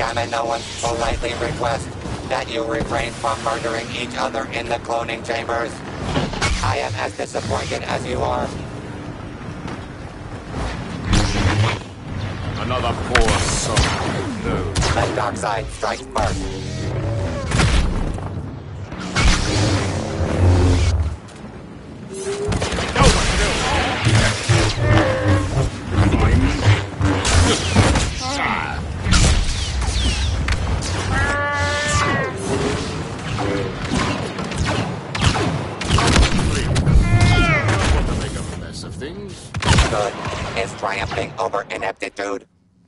Kaminoans politely request that you refrain from murdering each other in the cloning chambers. I am as disappointed as you are. Another poor soul. No. The dark side strikes first. Good is triumphing over ineptitude.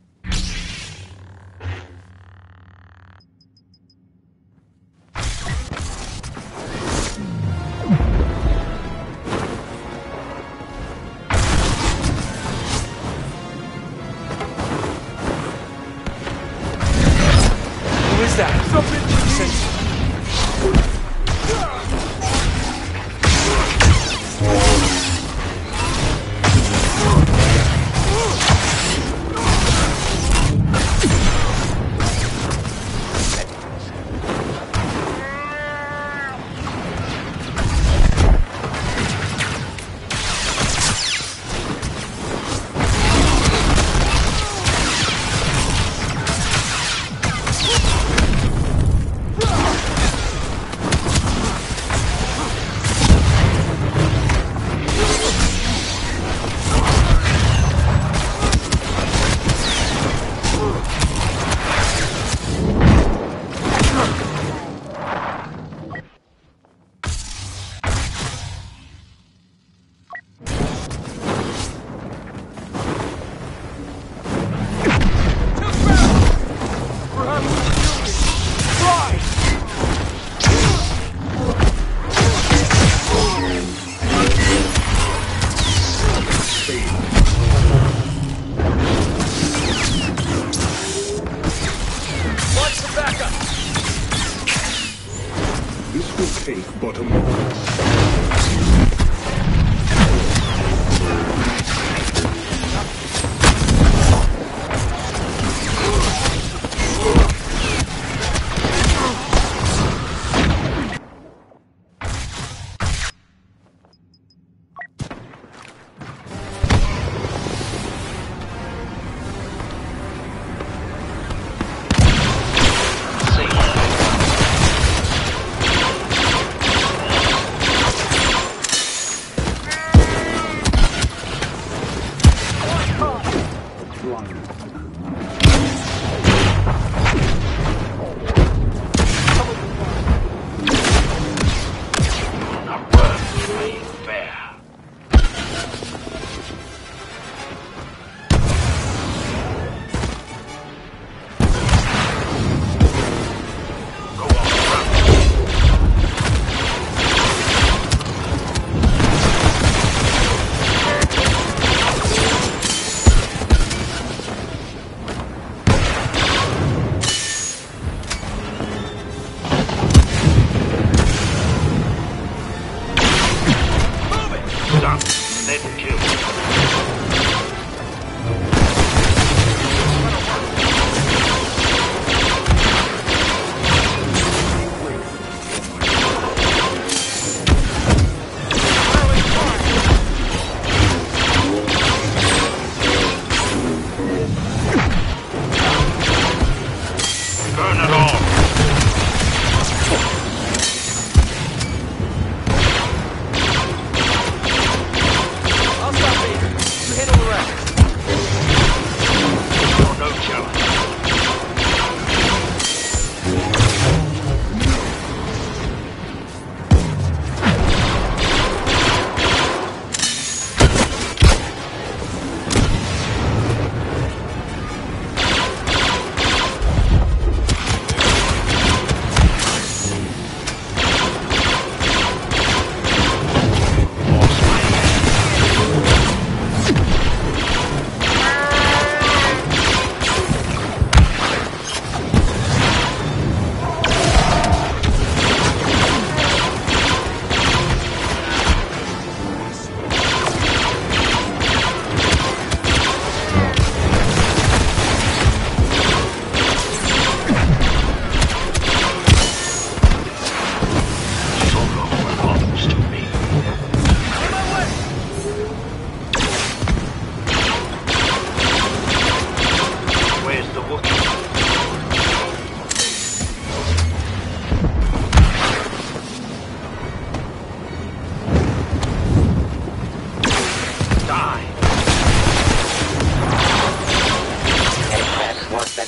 Who is that?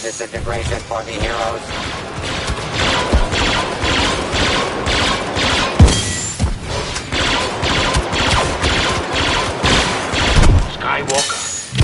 disintegration for the heroes. Skywalker.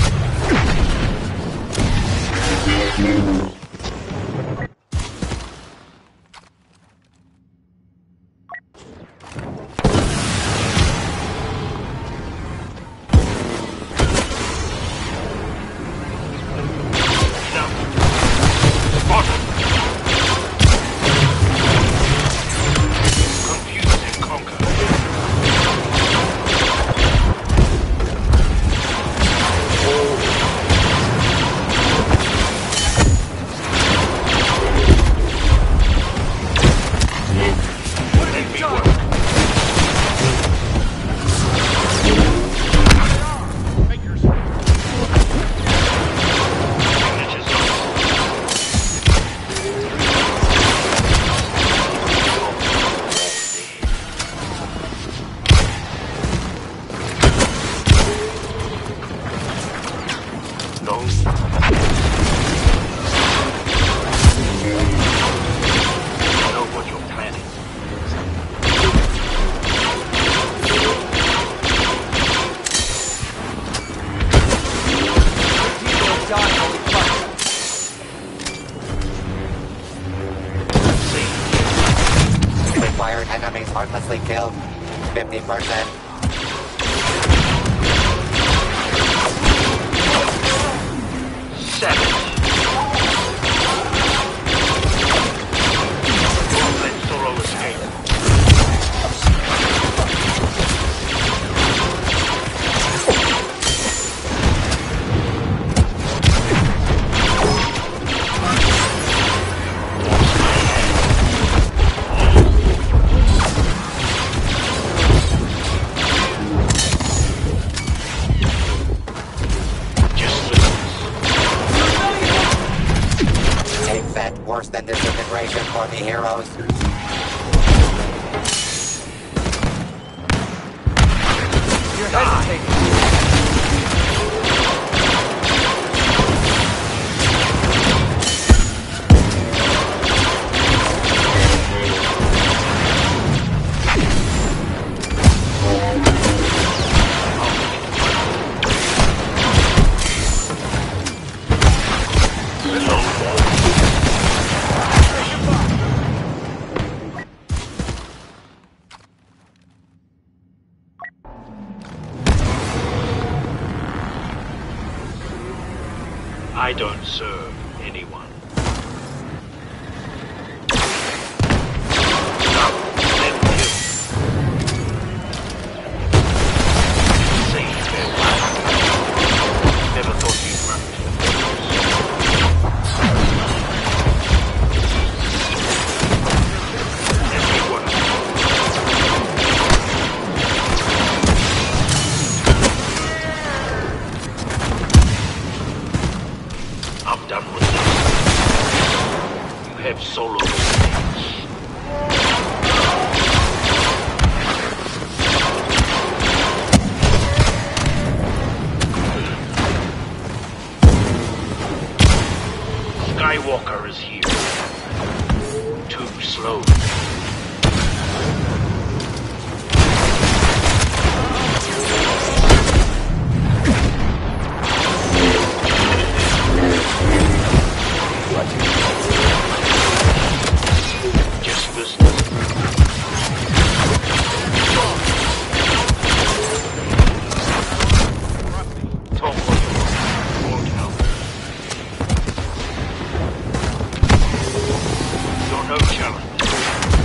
Required enemies heartlessly killed. 50%. Worse than disintegration for the heroes. You're hesitating. I don't serve anyone. Stop, then kill. Save their lives. Never thought you'd run to the everyone. I'm done with you. You have solo stage. Skywalker is here. Too slow. Just business. Talk what you want. Won't help. You're no challenge.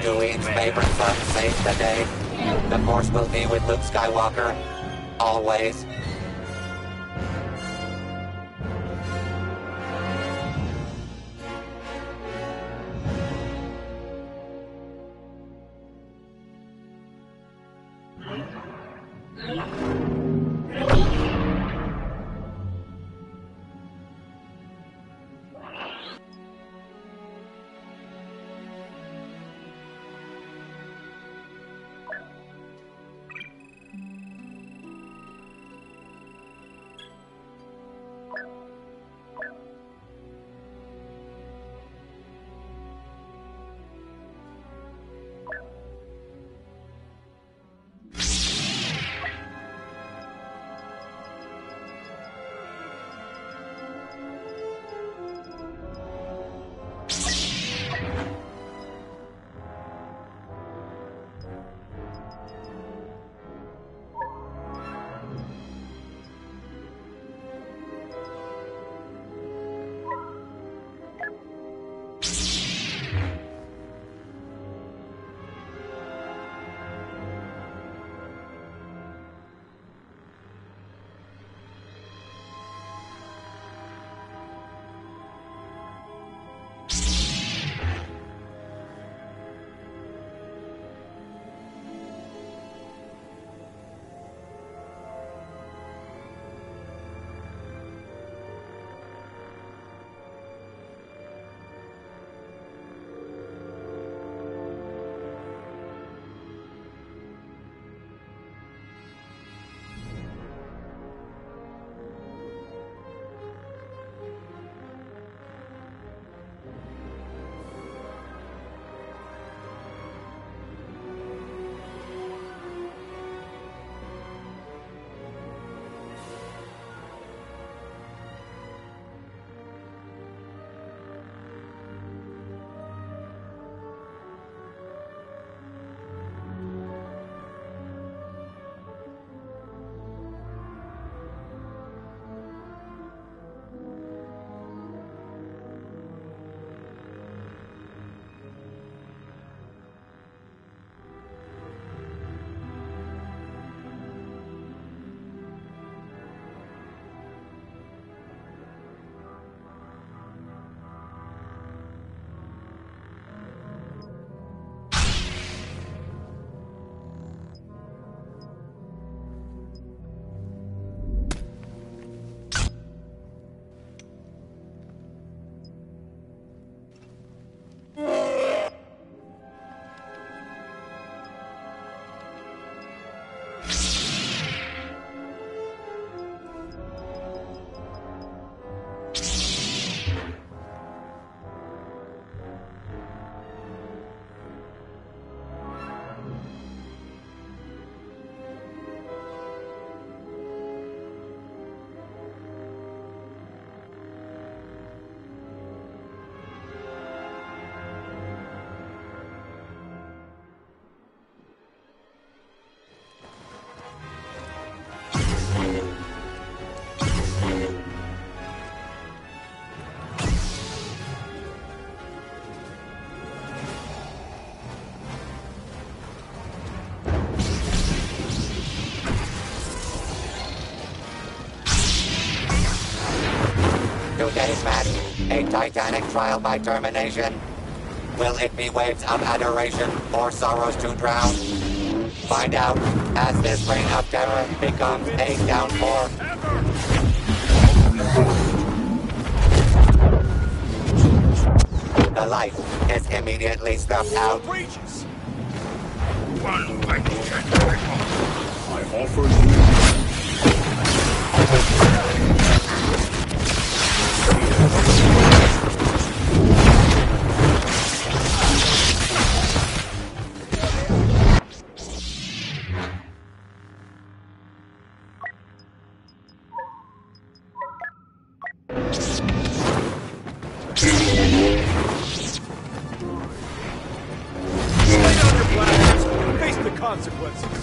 Tatooine's favorite son saves the day. The Force will be with Luke Skywalker. Always. Today's match, a titanic trial by termination. Will it be waves of adoration or sorrows to drown? Find out as this reign of terror becomes a downpour. The light is immediately snuffed out. One mighty sacrifice. I offer you. Face the consequences.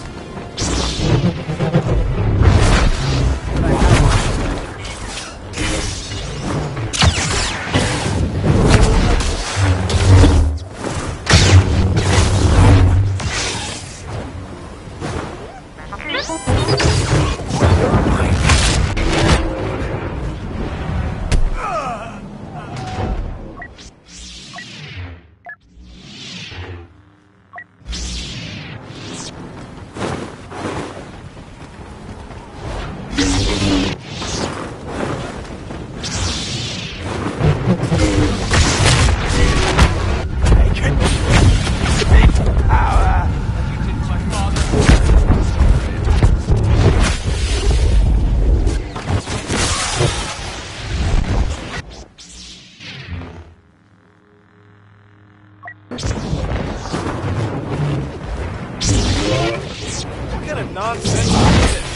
What kind of nonsense is this?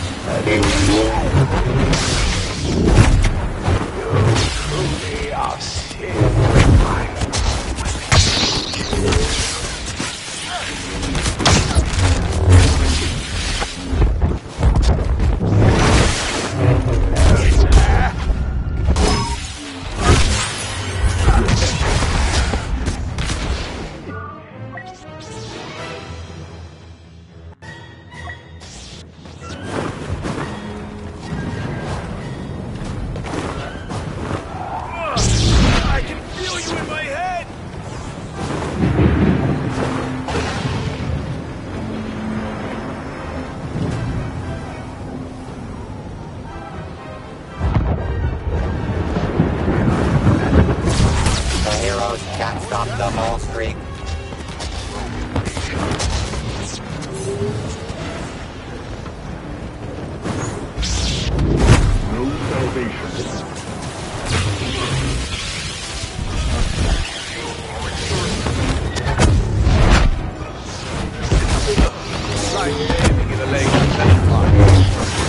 Truly are still. Can't stop the mole streak. No salvation. Right, aiming at a leg of that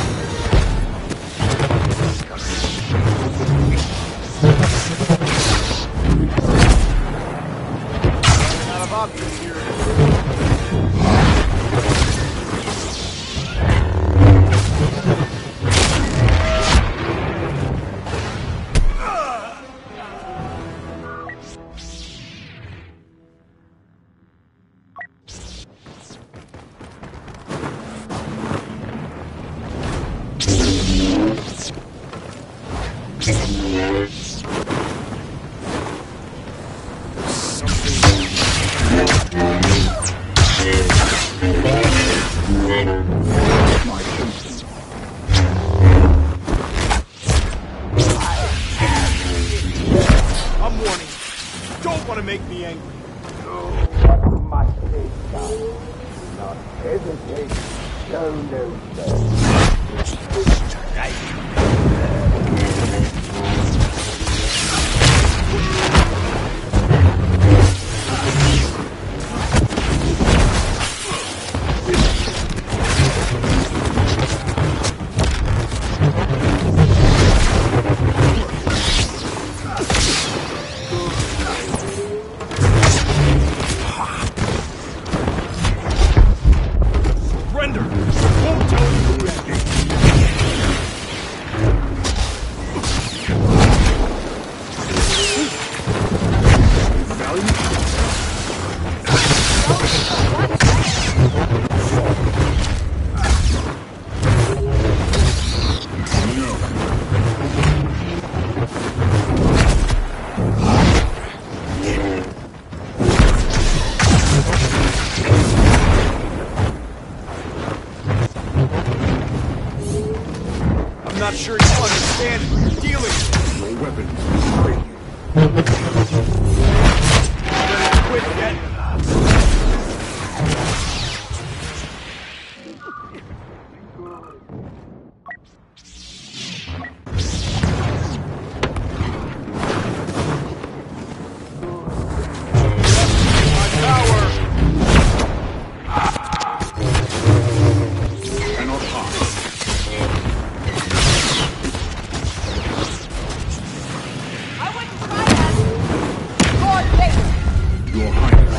obvious here. I'm warning you. Don't want to make me angry. What must be done? Not hesitate. Show no mercy. Surrender! Won't tell you to escape! I'm not sure you understand who you're dealing with. Your weapons are ready. Quit yet? Cannot harm. I wouldn't try that. Lord Vader. Your Highness.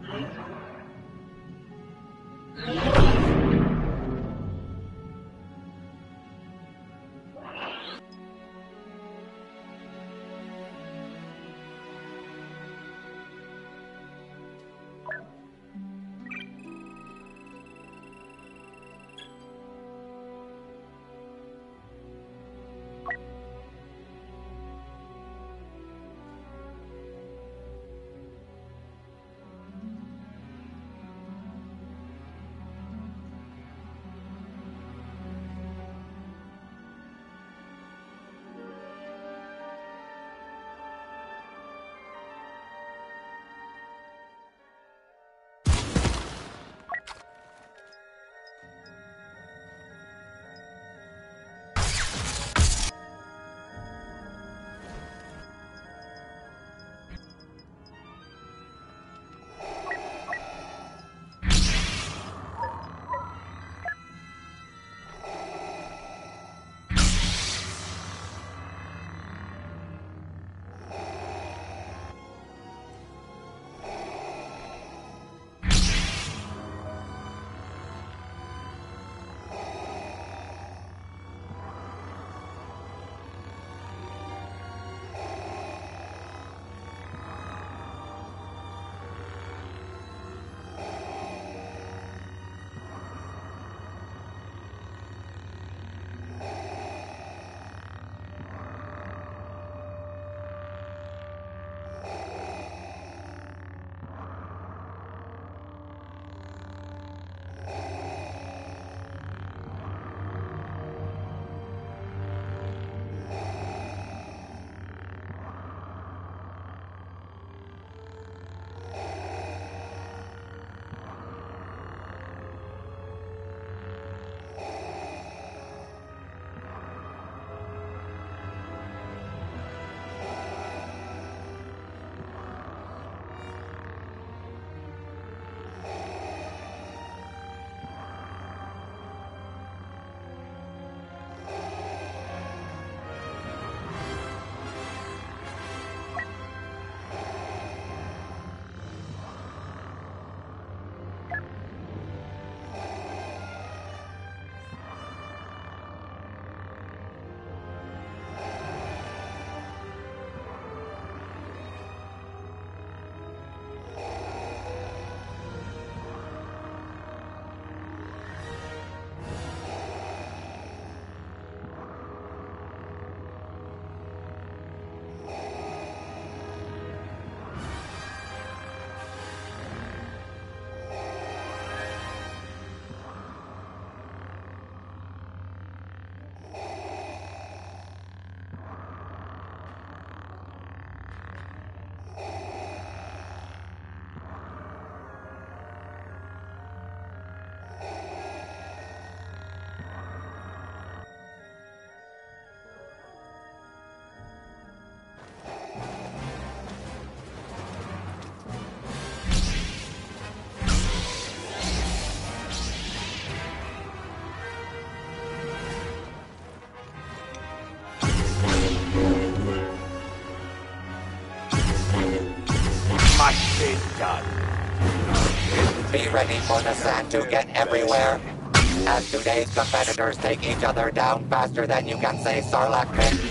Be ready for the sand to get everywhere. As today's competitors take each other down faster than you can say Sarlacc pit.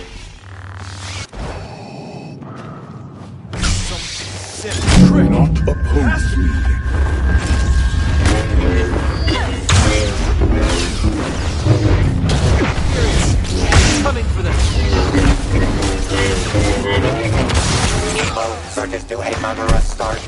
Not oppose me. Coming for them. Evo surges to a murderous start.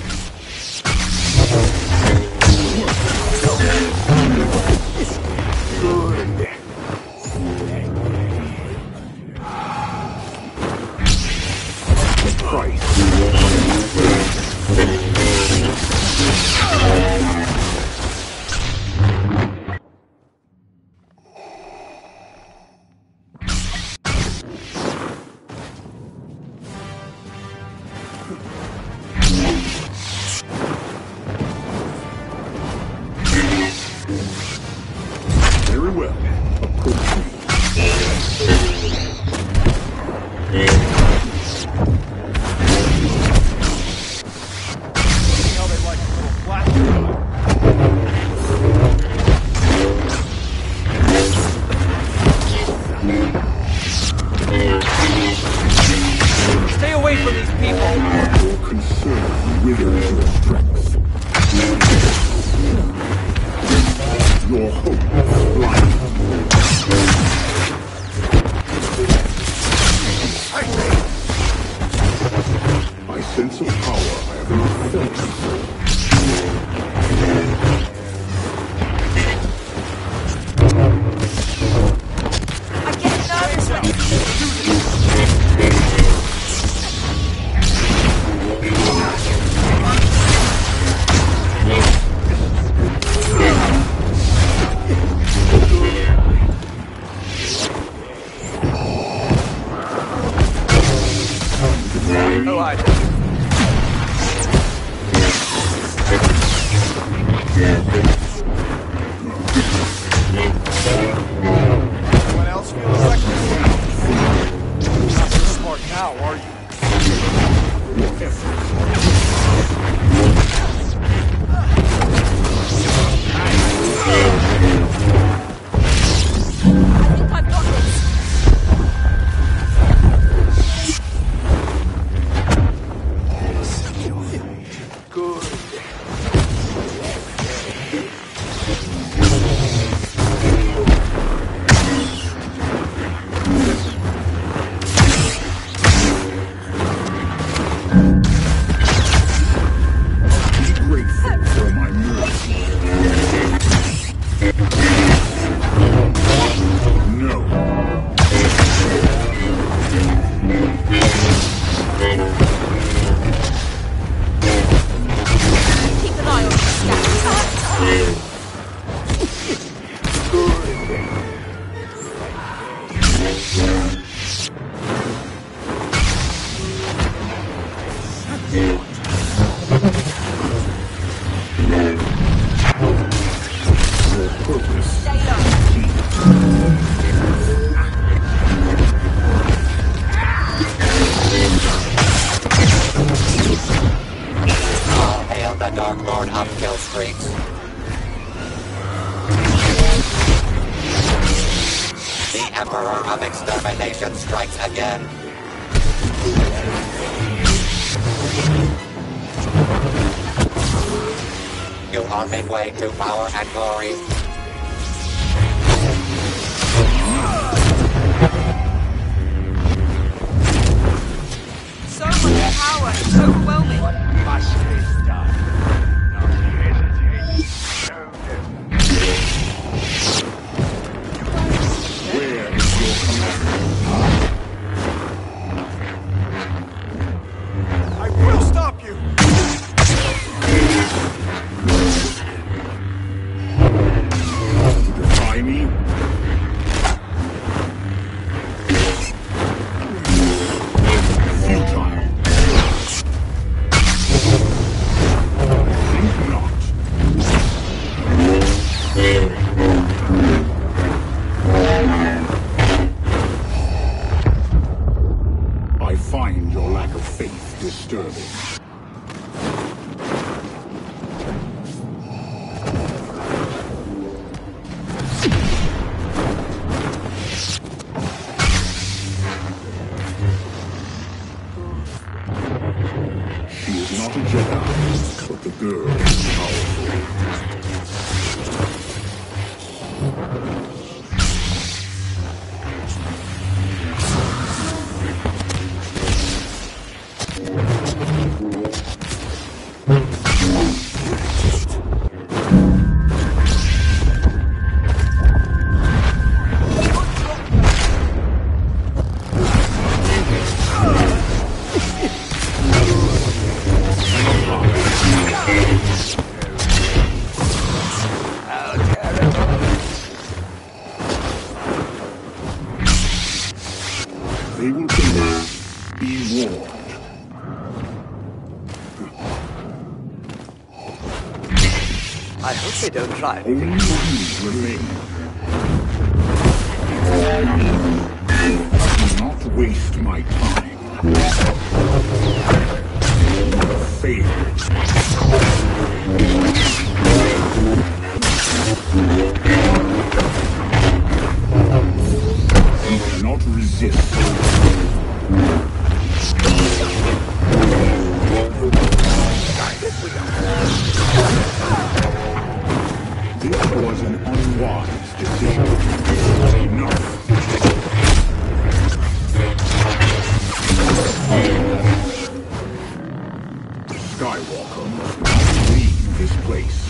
Anyone else feels like this? Not so smart now, are you? Midway to power and glory. So much power, it's overwhelming. What must be done? Not hesitate. Show them. Where is your commander? I will stop you! Defy me? Futile. Think not. I find your lack of faith disturbing. Not a Jedi, but the girl is powerful. They will be warned. I hope they don't try. Only you remain. Do not waste my time. You have failed. You cannot resist. This was an unwise decision. Enough. Skywalker must not leave this place.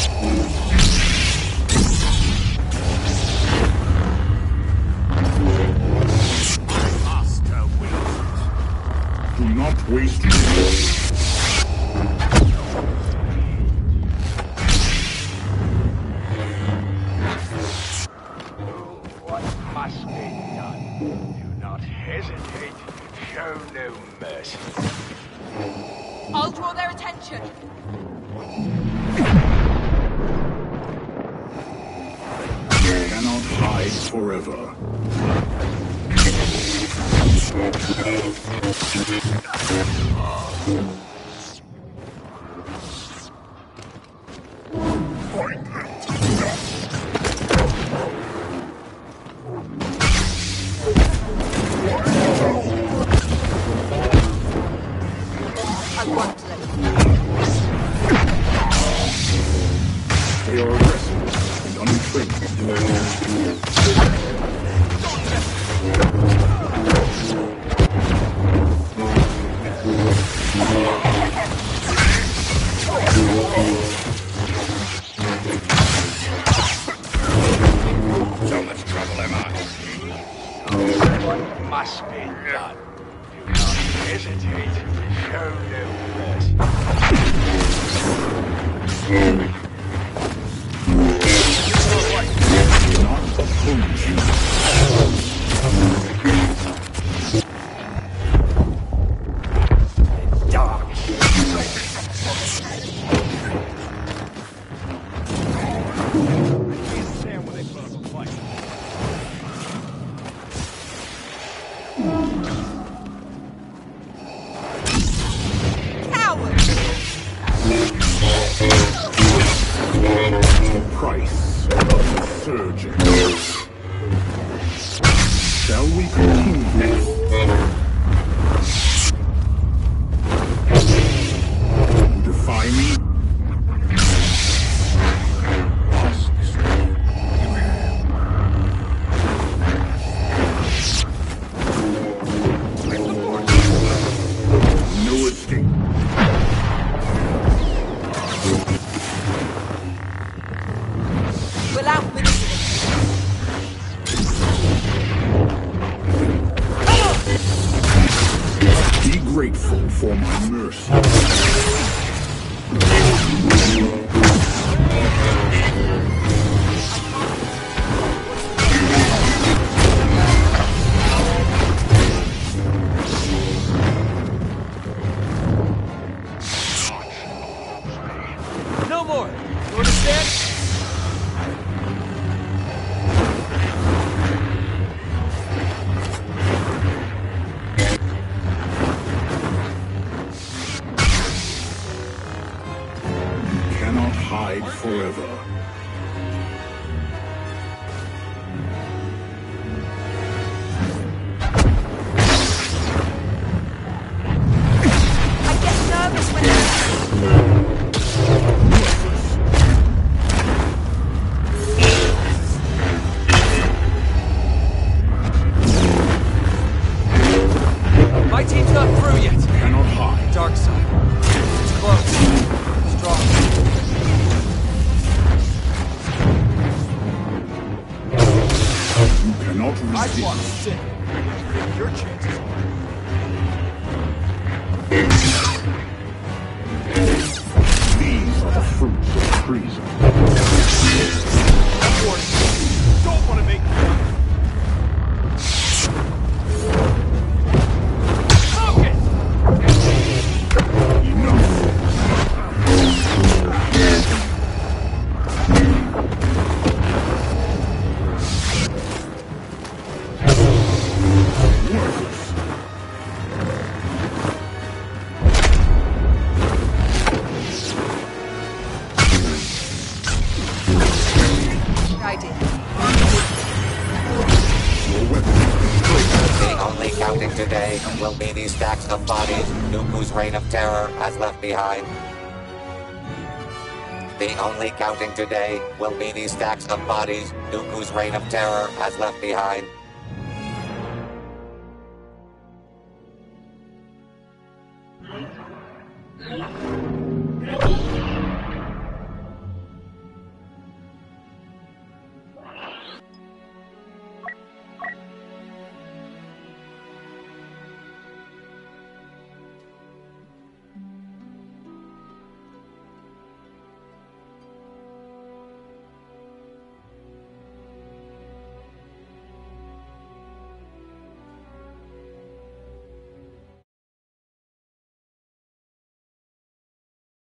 Do not waste resources. What must be done? Do not hesitate. Show no mercy. I'll draw their attention. forever. I want to let you They are aggressive and untrained. So much trouble am I? What must be done? Do not hesitate. Show no mercy. Not oppose you. Dark. Stand when they put up a fight. coward! The price of insurgence. Shall we continue? You defy me? No escape. We'll outmaneuver them. Be grateful for my mercy. No more! You understand? You cannot hide forever. I get nervous when My team's not through yet. Cannot hide. Dark side. It's close. Strong. You cannot I'd want to resist. sit. Take your chances. These are the fruits of treason. Don't want to make focus! Worthless. idea. Your weapon is destroyed. The only counting today will be these stacks of bodies Dooku's reign of terror has left behind. The only counting today will be these stacks of bodies Dooku's reign of terror has left behind.